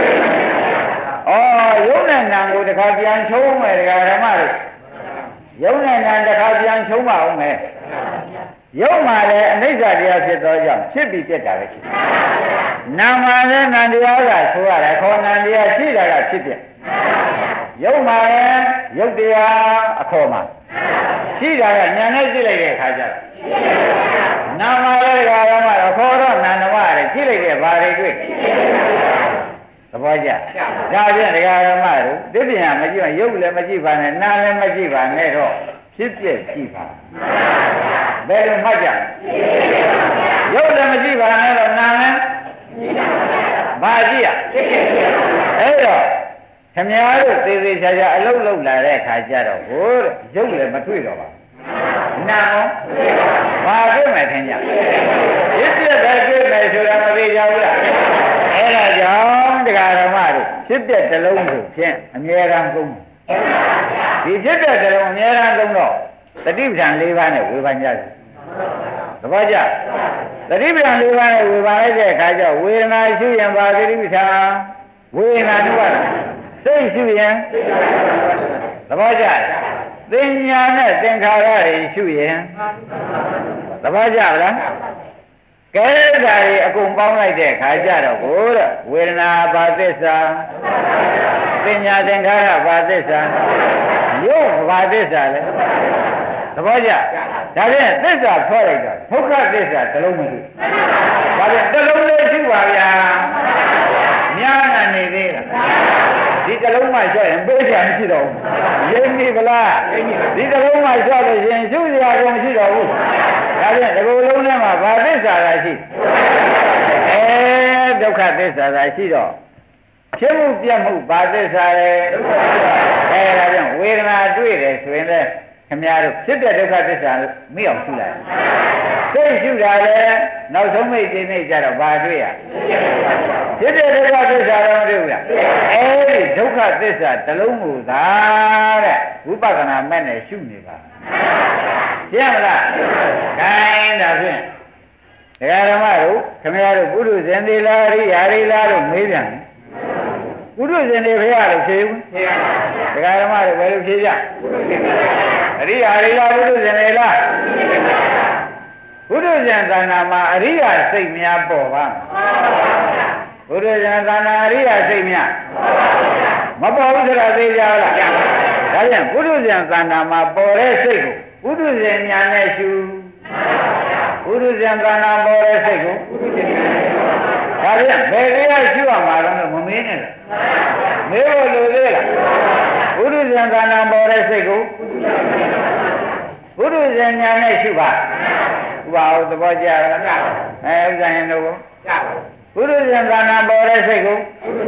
ယုံနဲ့နာကိုတစ်ခါပြန်ချုံးမယ်တရားဓမ္မတွေယုံနဲ့နာတစ်ခါပြန်ချုံးပါအောင်မယ်ယုံမှာလည်းအနိစ္စတရားဖြစ်သောကြောင့်ဖြစ်ပြီးပြတ်တာပဲရှိနာမှာလည်းနန္တရားကဆိုရတယ်ခေါ်နန္တရားရှိတာကဖြစ်ပြယုံမှာလည်းယုတ်တရားအခေါ်မှာရှိတာကညာနဲ့ကြည့်လိုက်တဲ့အခါကျတော့နာမလည်းဓမ္မအခေါ်တော့နန္ဒမရတယ်ကြည့်လိုက်တဲ့ဘာတွေတွေ့သဘောကျဒါဖြင့်ဒကာဓမ္မတို့ဒီပြင်ကမကြည့်ရုပ်လည်းမကြည့်ပါနဲ့နာလည်းမကြည့်ပါနဲ့တော့ဖြစ်ပြကြည့်ပါဘယ်လိုမှတ်ကြရုပ်လည်းမကြည့်ပါနဲ့တော့နာလည်းဘာကြည့်ရအဲ့တော့ခင်ဗျားတို့သေသေးချာချာအလုပ်လုပ်လာတဲ့ခါကျတော့ဟိုရုပ်လည်းမတွေ့တော့ပါနာအောင်ဘာတွေ့မယ်ထင်ကြရစ်ပြက်ပဲတွေ့မယ်ဆိုတာမသိကြဘူးလားအဲ့ဒါကြောင့်တရားဓမ္မတို့ဖြစ်ပြက်တစ်လုံးကိုဖြင့်အမြဲတမ်းကုန်ဒီဖြစ်ပြက်တစ်လုံးအမြဲတမ်းကုန်တော့တတိပ္ပံ၄ပါးနဲ့ဝေဖန်ကြတယ်သဘောကျတတိပ္ပံ၄ပါးနဲ့ဝေဖန်လိုက်တဲ့အခါကျဝေဒနာရှုရင်ပါတတိပ္ပံဝေဒနာနုပါစိတ်ရှုရင်သဘောကျသင်ညာနဲ့သင်္ခါရတွေရှုရင်သဘောကျလားကဲဒါတွေအကုန်ပေါင်းလိုက်တဲ့ခါကျတော့ကိုတဲ့ဝေဒနာဘာသစ္စာသင်ညာသင်္ခါရဘာသစ္စာယုတ်ဘာသစ္စာလဲသဘောကျဒါဖြင့်သစ္စာဖွဲ့လိုက်တော့ဒုက္ခသစ္စာတစ်လုံးမသိဒါဖြင့်တစ်လုံးလေးရှိပါဗျာများနာနေသေးလားဒီတစ်လုံးမှရှော့ရင်ပေးချင်မရှိတော့ဘူးရိပ်မိဗလားဒီတစ်လုံးမှရှော့လို့ရှင်ရှုစရာကုန်မရှိတော့ဘူးဒါဖြင့်ဒီလိုလုံးထဲမှာဘာသစ္စာသာရှိအဲဒုက္ခသစ္စာသာရှိတော့ဖြစ်မှုပြတ်မှုဘာသစ္စာလဲအဲဒါကြောင့်ဝေဒနာတွေ့တယ်ဆိုရင်လည်းခင်ဗျားတို့ဖြစ်တဲ့ဒုက္ခသစ္စာမိအောင်ရှုလိုက်စိတ်ရှုတာလည်းနောက်ဆုံးမိတ်ဒီနေ့ကျတော့ဘာတွေ့ရဖြစ်တဲ့ဒုက္ခသစ္စာတော့မတွေ့ဘူးလားအဲဒီဒုက္ခသစ္စာတစ်လုံးကိုသာတဲ့ဝိပဿနာမဲ့နဲ့ရှုနေပါရှင်းမလားခိုင်းတာဖြင့်ဒကာဓမ္မတို့ခင်ဗျားတို့ပုရုဇဉ်သေးလားရိယာရိလားလို့မေးပြန်တယ်ပုရုဇဉ်တွေဖရာလို့ဖြေဘူးဖြေပါဒကာဓမ္မတို့ဘယ်လိုဖြေကြအရိယာရိလားပုရုဇဉ်တွေလားပုရုဇဉ်သဏ္ဍာန်မှာအရိယာစိတ်များပေါ်ပါပုရုဇဉ်သဏ္ဍာန်အရိယာစိတ်များမပေါ်ဘူးဆိုတာသိကြလားဒါပြန်ပုရုဇဉ်သဏ္ဍာန်မှာပေါ်တဲ့စိတ်ကိုပုရုဇဉ်ညာနဲ့ရှုပုရုဇဉ်သဏ္ဍာန်ပေါ်တဲ့စိတ်ကိုဒါပြန်ဘယ်တရားရှုရမှာလဲမမေးနဲ့မေးဖို့လိုသေးလားပုရုဇဉ်သဏ္ဍာန်ပေါ်တဲ့စိတ်ကိုပုရုဇဉ်ညာနဲ့ရှုပါဥပါဟုတ်သဘောကျလားအဲဥစ္စာရင်တို့ပုရုဇဉ်သဏ္ဍာန်ပေါ်တဲ့စိတ်ကို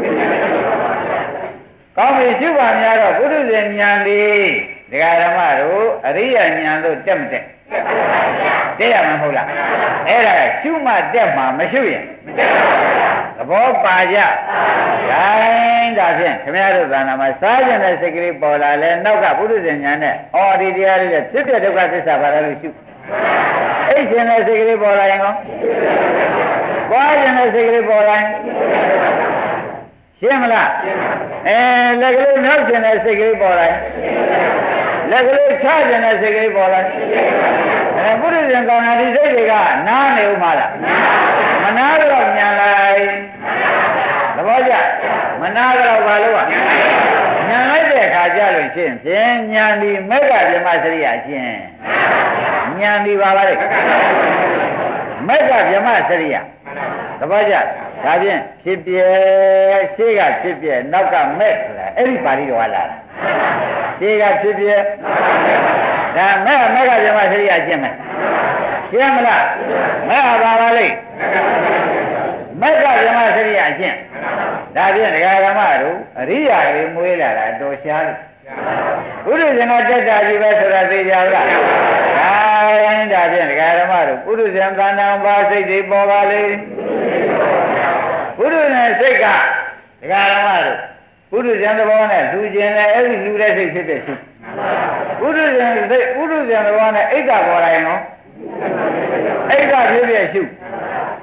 ကောင်းပြီရှုပါများတော့ပုရုဇဉ်ညာဒီဒကာဓမ္မတို့အရိယာညာတို့တက်မတက်တက်ရမှာမဟုတ်လားအဲ့ဒါရှုမှတက်မှာမရှုရင်သဘောပါကြခိုင်းဒါဖြင့်ခင်ဗျားတို့သာနာမှာစားကျင်တဲ့စိတ်ကလေးပေါ်လာလဲနောက်ကပုရုဇဉ်ညာနဲ့အော်ဒီတရားလေးဖြစ်တဲ့ဒုက္ခသစ္စာဘာလို့ရှုအိတ်ကျင်တဲ့စိတ်ကလေးပေါ်လာရင်ကောပွားကျင်တဲ့စိတ်ကလေးပေါ်လာရင်ရှင်းမလားအဲလက်ကလေးနောက်ကျင်တဲ့စိတ်ကလေးပေါ်လာရင်လက်ကလေးချကျင်တဲ့စိတ်ကလေးပေါ်လာအဲပုရိသင်္ကောဏဒီစိတ်တွေကနားနေဦးမလားမနာတော့ညံလိုက်သဘောကျမနာတော့ဘာလို့ကညံလိုက်တဲ့အခါကျလို့ရှင်းဖြင့်ညံဒီမက်ကဗြဟ္မစရိယချင်းညံဒီပါပါလေမက်ကဗြဟ္မစရိယသဘောကျဒါဖြင့်ဖြစ်ပြရှေးကဖြစ်ပြနောက်ကမက်ဆိုတာအဲ့ဒီပါဠိတော်ကလာတာရှေးကဖြစ်ပြဒါမဲ့မက်ကဗြဟ္မစရိယချင်းမယ်ရှင်းမလားမဲ့ပါပါလေမက်ကဗြဟ္မစရိယချင်းဒါဖြင့်ဒကာဓမ္မတို့အရိယာတွေမွေးလာတာတော်ရှားလို့ပုရိသင်္ဃတက်တာကြီးပဲဆိုတာသိကြလားဒါရင်ဒါဖြင့်ဒကာဓမ္မတို့ပုရိသင်္သဏ္ဍာန်ပါစိတ်တွေပေါ်ပါလေပုရိသင်စိတ်ကဒကာဓမ္မတို့ပုရိသင်သဘောနဲ့လူကျင်တဲ့အဲ့ဒီလူတဲ့စိတ်ဖြစ်တဲ့ရှိပုရိသင်စိတ်ပုရိသင်သဘောနဲ့အိတ်ကပေါ်လာရင်နော်အိတ်ကဖြစ်ဖြစ်ရှု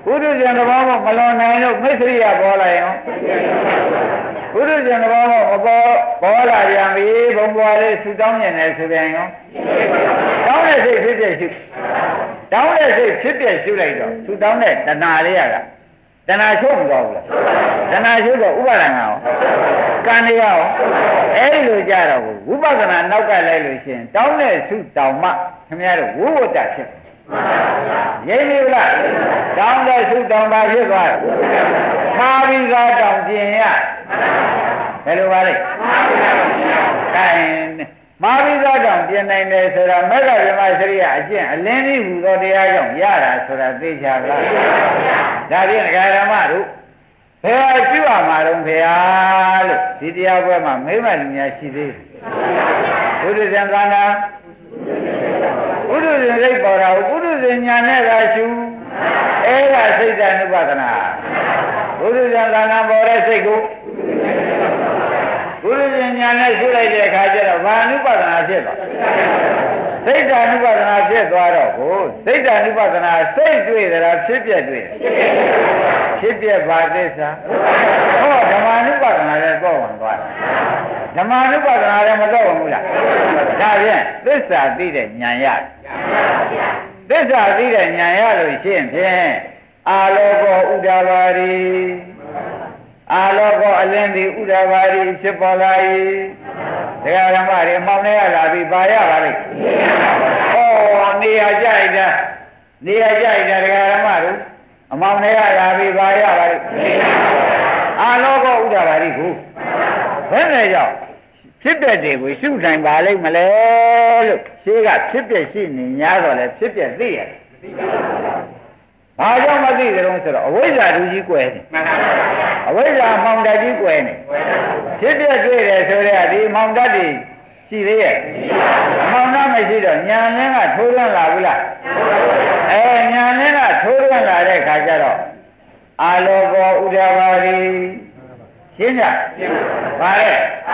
ပုရုဇဉ်သဘောမလွန်နိုင်လို့မိတ်ဆွေရပေါ်လာရင်ပုရုဇဉ်သဘောမပေါ်ပေါ်လာပြန်ပြီဘုံဘွားလေးဆူတောင်းနေတယ်ဆိုပြန်ရောတောင်းတဲ့စိတ်ဖြစ်ဖြစ်ရှုတောင်းတဲ့စိတ်ဖြစ်ဖြစ်ရှုလိုက်တော့ဆူတောင်းတဲ့တဏှာလေးရတာတဏှာချုပ်မသွားဘူးလားတဏှာချုပ်တော့ဥပါဒနာရောကံရရောအဲ့ဒီလိုကြတော့ဝိပဿနာနောက်ကလိုက်လို့ရှိရင်တောင်းတဲ့ဆုတောင်းမှခင်ဗျားတို့ဝိဝတ္တဖြစ်ရင်းပြီလားတောင်းတဲ့ဆုတောင်းတာဖြစ်သွားတယ်သာဝိသာတောင်းပြင်ရဘယ်လိုပါလဲကိုင်မာဝိသာတောင်းပြင်နိုင်တယ်ဆိုတာမေဃဗြဟ္မစရိယအကျင့်အလင်းကြီးဟူသောတရားကြောင့်ရတာဆိုတာသိချပါလားဒါဖြင့်ဒကာဓမ္မတို့ဘယ်အကျိုးအမှာတော့ဖေဟာလို့ဒီတရားပွဲမှာမိမလူများရှိသေးဘုရားဇံသာနာဘုရားဇံစိတ်ပေါ်တာဘုရားဇံညာနဲ့သာရှုအဲ့ဒါစိတ်ဓာတ်ဥပဒနာဘုရားဇံသာနာပေါ်တဲ့စိတ်ကိုဘုရားဇံညာနဲ့ရှုလိုက်တဲ့အခါကျတော့ဘာအနုပဒနာဖြစ်သွားစိတ်ဓာတ်ဥပဒနာဖြစ်သွားတော့ကိုစိတ်ဓာတ်ဥပဒနာစိတ်တွေ့ကြတာဖြစ်ပြတွေ့ဖြစ်ပြပါသစ္စာဟောဓမ္မ ानु ပဒနာလည်းတော့ဝင်သွားဓမ္မ ानु ပဒနာလည်းမတော့ဘူးလားဒါဖြင့်သစ္စာသိတဲ့ဉာဏ်ရသစ္စာသိတဲ့ဉာဏ်ရလို့ရှိရင်ဖြင့်အာလောကောဥဒ္ဒဘာရီအာလောကောအလင်းဒီဥဒ္ဒဘာရီဖြစ်ပေါ်လာ၏တရားဓမ္မတွေမောင်းနေရလာပြီးပါရပါလိမ့်ဩနေရာကြိုက်တာနေရာကြိုက်တာတရားဓမ္မတို့အမောင်းနေရလာပြီးပါရပါလိမ့်အာလောကောဥဒ္ဒဘာရီကိုဘယ်နဲ့ကြောင့်ဖြစ်တဲ့တွေကိုရှုနိုင်ပါလိမ့်မလဲလို့ရှင်းကဖြစ်ပြရှိနေ냐တော့လေဖြစ်ပြသိရတယ်ဘာကြောင့်မသိကြလို့ဆိုတော့အဝိဇ္ဇာလူကြီးကွယ်နေအဝိဇ္ဇာမောင်တတ်ကြီးကွယ်နေဖြစ်ပြတွေ့တယ်ဆိုတဲ့ဒီမောင်တတ်ကြီးရှိသေးရဲ့မောင်တတ်မရှိတော့ညာလင်းကထိုးလွှမ်းလာဘူးလားအဲညာလင်းကထိုးလွှမ်းလာတဲ့ခါကျတော့အာလောကောဥဒ္ဒဘာရီရှင်းကြပါလေ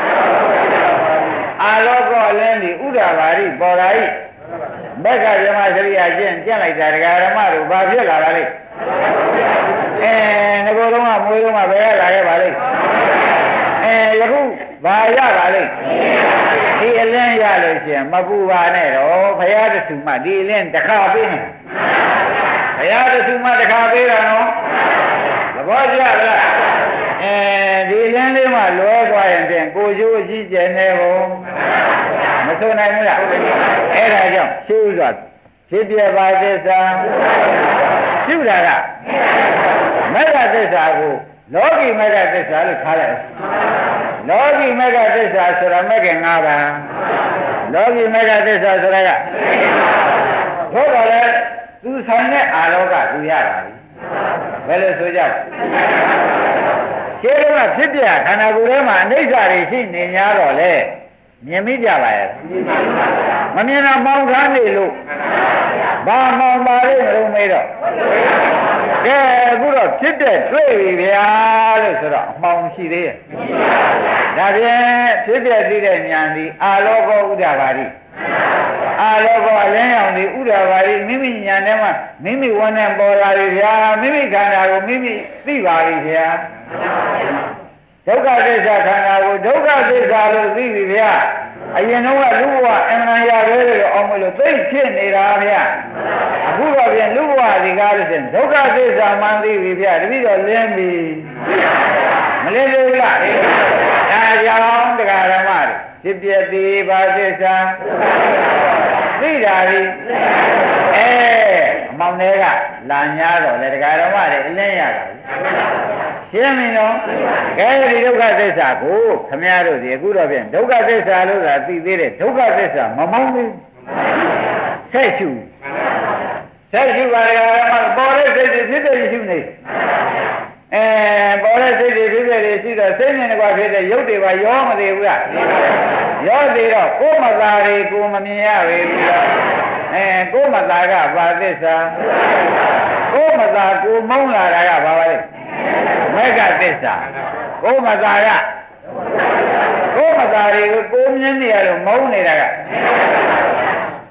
အာလောကောလည်းဒီဥဒ္ဒဘာရီပေါ်လာ၏မက္ခဗြဟ္မစရိယာကျင့်ကျင့်လိုက်တာဒကာဓမ္မတို့ဘာဖြစ်လာတာလဲအဲငကိုယ်တော့ကမွေးတော့ကဘယ်ရလာခဲ့ပါလိမ့်အဲယခုဘာရပါလိမ့်ဒီအလင်းရလို့ရှိရင်မပူပါနဲ့တော့ဘုရားတဆူမှဒီအလင်းတစ်ခါပေးနေဘုရားတဆူမှတစ်ခါပေးတာနော်သဘောကျလားအဲဒီလင်းလေးမှလွဲသွားရင်ဖြင့်ကိုကျိုးကြီးကျယ်နေကုန်မဆိုနိုင်ဘူးလားအဲ့ဒါကြောင့်ရှင်းစွာဖြစ်ပြပါသစ္စာရှုတာကမေဃသစ္စာကိုလောကီမေဃသစ္စာလို့ထားလိုက်လောကီမေဃသစ္စာဆိုတာမေဃ၅ပါးလောကီမေဃသစ္စာဆိုတာကဘုရားလည်းသူဆိုင်တဲ့အာလောကသူရတာဘယ်လိုဆိုကြလဲခြေလုံးကဖြစ်ပြခန္ဓာကိုယ်ထဲမှာအနိစ္စတွေရှိနေ냐တော့လေမြင်မိကြပါရဲ့မမြင်တော့မောင်းထားနေလို့ဘာမောင်းပါလိမ့်မလို့မေးတော့ကဲအခုတော့ဖြစ်တဲ့တွေ့ပြီဗျာလို့ဆိုတော့အမှောင်ရှိသေးရဲ့ဒါဖြင့်ဖြစ်တဲ့သိတဲ့ဉာဏ်ဒီအာလောကောဥဒ္ဒဘာရီအာလောကောအလင်းရောင်ဒီဥဒ္ဒဘာရီမိမိဉာဏ်ထဲမှာမိမိဝန်းနဲ့ပေါ်လာပြီဗျာမိမိခန္ဓာကိုမိမိသိပါပြီဗျာဒုက္ခသစ္စာခန္ဓာကိုဒုက္ခသစ္စာလို့သိပြီဗျာအရင်တော့ကလူဘဝအမှန်ရရဲလို့အောင်မလို့သိဖြစ်နေတာဗျာအခုတော့ပြန်လူဘဝဒီကားလို့ဆိုရင်ဒုက္ခသစ္စာမှန်သိပြီဗျာတပည့်တော်လင်းပြီမလင်းသေးလားဒါကြောင့်တရားဓမ္မတွေဖြစ်ပြသေးပါသစ္စာသိတာဒီအဲအမောင်တွေကလာ냐တော့လေတရားဓမ္မတွေအလင်းရတာရှင်းပြီနော်ကဲဒီဒုက္ခသစ္စာကိုခမည်းတော်ဒီအခုတော့ပြန်ဒုက္ခသစ္စာလို့သာသိသေးတယ်ဒုက္ခသစ္စာမမောင်းဘူးဆက်ရှုဆက်ရှုပါရမပေါ်တဲ့စိတ်တွေဖြစ်တဲ့ရှုနေအဲပေါ်တဲ့စိတ်တွေဖြစ်တဲ့ရှိတော့စိတ်နဲ့ကွာဖြစ်တဲ့ရုပ်တွေပါရောမသေးဘူးလားရောသေးတော့ကိုယ်မသာတွေကိုမမြင်ရပေဘူးလားအဲကိုယ်မသာကဘာသစ္စာကိုယ်မသာကိုမုန်းလာတာကဘာပါလဲမေဃသစ္စာကိုယ်မသာကကိုယ်မသာတွေကိုကိုမြင်နေရလို့မုန်းနေတာက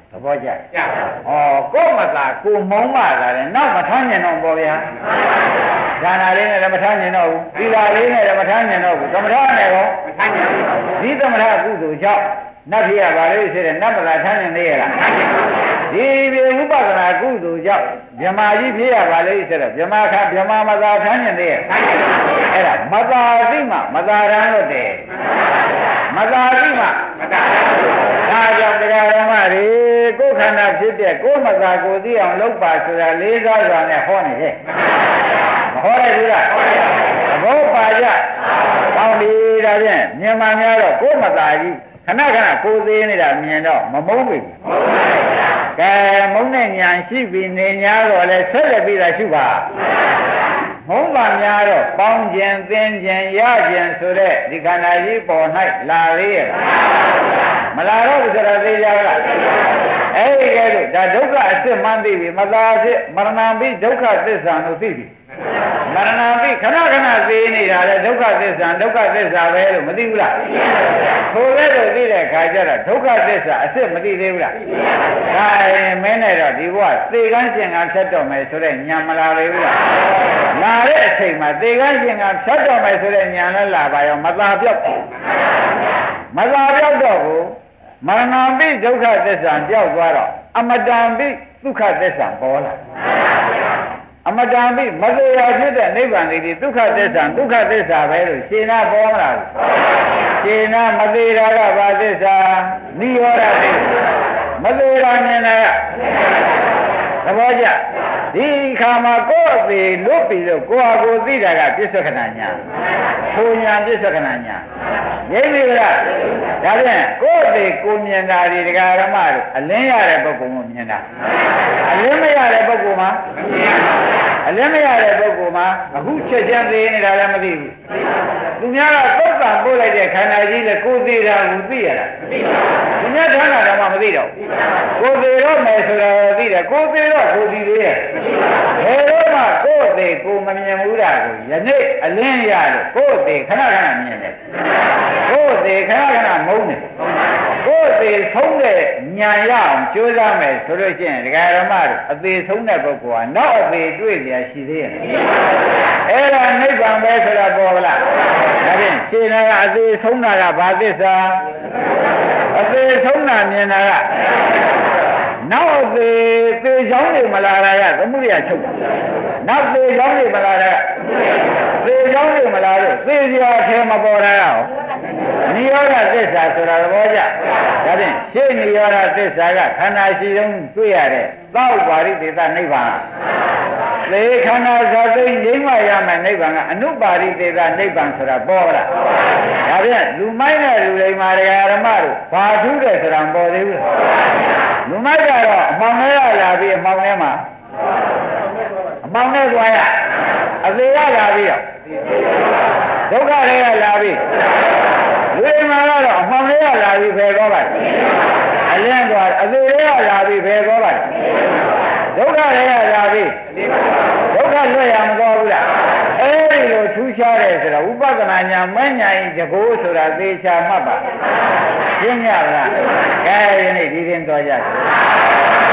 သဘောကျဩကိုမသာကိုမုံမှသာတယ်နောက်မထမ်းကျင်တော့ပေါ့ဗျာဒါနာလေးနဲ့လည်းမထမ်းကျင်တော့ဘူးသီလာလေးနဲ့လည်းမထမ်းကျင်တော့ဘူးသမထနဲ့ရောမထမ်းကျင်ဘူးဒီသမထကုသိုလ်ကြောင့်နတ်ဖြစ်ရပါလို့ဆိုတဲ့နတ်မသာထမ်းကျင်သေးရလားဒီပြေဥပဒနာကုသိုလ်ကြောင့်မြမကြီးဖြစ်ရပါလို့ဆိုတော့မြမခမြမမသာထမ်းကျင်သေးရအဲ့ဒါမသာသိမှမသာရန်လို့တယ်မသာသိမှမသာရန်ဒါကြောင့်တရားဓမ္မတွေကိုယ်ခန္ဓာဖြစ်တဲ့ကိုယ်မသာကိုသိအောင်လုပ်ပါဆိုတာလေးစားစွာနဲ့ဟောနေတယ်မဟောရဘူးလားသဘောပါကြကောင်းပြီဒါဖြင့်မြန်မာများတော့ကိုယ်မသာကြီးခဏခဏကိုယ်သေးနေတာမြင်တော့မမုန်းဘူးကဲမုန်းတဲ့ညာရှိပြီးနေ냐တော့လဲဆက်လက်ပြီးတာရှိပါမုန်းပါများတော့ပေါင်းခြင်းသင်ခြင်းရခြင်းဆိုတဲ့ဒီခန္ဓာကြီးပေါ်၌လာသေးရဲ့မလာတော့ဘူးဆိုတော့သိကြလားအဲ့ဒီကဲလို့ဒါဒုက္ခအစစ်မှန်းသိပြီမသာအစစ်မရဏပိဒုက္ခသစ္စာလို့သိပြီမရဏပိခဏခဏသိနေတာလေဒုက္ခသစ္စာဒုက္ခသစ္စာပဲလို့မသိဘူးလားသိပါဘူးဆိုလဲလို့သိတဲ့ခါကျတော့ဒုက္ခသစ္စာအစစ်မသိသေးဘူးလားဒါရင်မင်းနဲ့တော့ဒီဘဝသေကန်းရှင်ကဖြတ်တော့မယ်ဆိုတဲ့ညာမလာလေဘူးလားလာတဲ့အချိန်မှာသေကန်းရှင်ကဖြတ်တော့မယ်ဆိုတဲ့ညာလည်းလာပါရောမသာပြောက်မသာပြောက်တော့ဘူးမရဏပိဒုက္ခသစ္စာပြောက်သွားတော့အမတံပိဒုက္ခသစ္စာပေါ်လာအမတံပိမသေးရဖြစ်တဲ့နိဗ္ဗာန်ဒီဒုက္ခသစ္စာဒုက္ခသစ္စာပဲလို့ရှင်းနာပေါ်မလားရှင်းနာမသေးတာကဘာသစ္စာနိရောဓသစ္စာမသေးတာမြင်တာကသဘောကျဒီခါမှာကိုယ်အသေးလွတ်ပြီးတော့ကိုယ်ဟာကိုယ်သိတာကပြစ္ဆုတ်ခဏညာဘုံညာပြစ္ဆုတ်ခဏညာရိပ်ပြီလားဒါဖြင့်ကိုယ်အသေးကိုမြင်တာဒီတရားဓမ္မတို့အလင်းရတဲ့ပုဂ္ဂိုလ်ကိုမြင်တာအလင်းမရတဲ့ပုဂ္ဂိုလ်မှာအလင်းမရတဲ့ပုဂ္ဂိုလ်မှာအခုချက်ချင်းသိနေတာလည်းမသိဘူးသူများကသုတ်တံပို့လိုက်တဲ့ခန္ဓာကြီးနဲ့ကိုယ်သေးတာကိုသိရတာသူများဌာနတော်မှမသိတော့ကိုယ်သေးတော့မယ်ဆိုတော့သိတယ်ကိုယ်သေးတော့ကိုယ်သိသေးရဲ့ဘယ်တော့မှကိုယ်သေးကိုယ်မမြင်ဘူးလားကိုယနေ့အလင်းရလို့ကိုယ်သေးခဏခဏမြင်တယ်ကိုယ်သေးခဏခဏမုန်းတယ်ကိုယ်သေးဆုံးတဲ့ညာရအောင်ကြိုးစားမယ်ဆိုလို့ရှိရင်ဒကာရမတို့အသေးဆုံးတဲ့ပုဂ္ဂိုလ်ကနောက်အသေးတွေ့ကြရှိသေးရဲ့အဲ့ဒါနိဗ္ဗာန်ပဲဆိုတာပေါ်လားဒါဖြင့်ရှင်းတာကအသေးဆုံးတာကဘာသစ္စာအသေးဆုံးတာမြင်တာကနောက်အသေးသေချောင်းတွေမလာတာကသမှုရိယချုပ်နောက်သေချောင်းတွေမလာတာကသေချောင်းတွေမလာလို့သေစရာအထဲမပေါ်တာရောနိရောဓသစ္စာဆိုတာသဘောကျဒါဖြင့်ရှင်းနိရောဓသစ္စာကခန္ဓာရှိဆုံးတွေ့ရတဲ့သောပါရိသေသနိဗ္ဗာန်သေခန္ဓာဇာသိငြိမ်းမှရမယ်နိဗ္ဗာန်ကအနုပါရိသေသနိဗ္ဗာန်ဆိုတာပေါ်လားဒါဖြင့်လူမိုက်တဲ့လူတွေမှာတရားဓမ္မတို့ဘာထူးတယ်ဆိုတာပေါ်သေးဘူးလူမိုက်ကတော့အမှောင်ထဲလာပြီးအမှောင်ထဲမှာအမှောင်ထဲသွားရအသေးရလာပြီးတော့ဒုက္ခတွေကလာပြီးလူတွေမှာတော့အမှောင်တွေကလာပြီးဖယ်သွားပါအလင်းသွားအသေးတွေကလာပြီးဖယ်သွားပါဒုက္ခတွေကလာပြီးဒုက္ခလွတ်ရမသွားဘူးလားအဲဒီလိုထူးခြားတယ်ဆိုတော့ဥပဒနာညာမညာရင်တကိုးဆိုတာသေချာမှတ်ပါရှင်းရလားကဲဒီနေ့ဒီရင်တော်ကြတယ်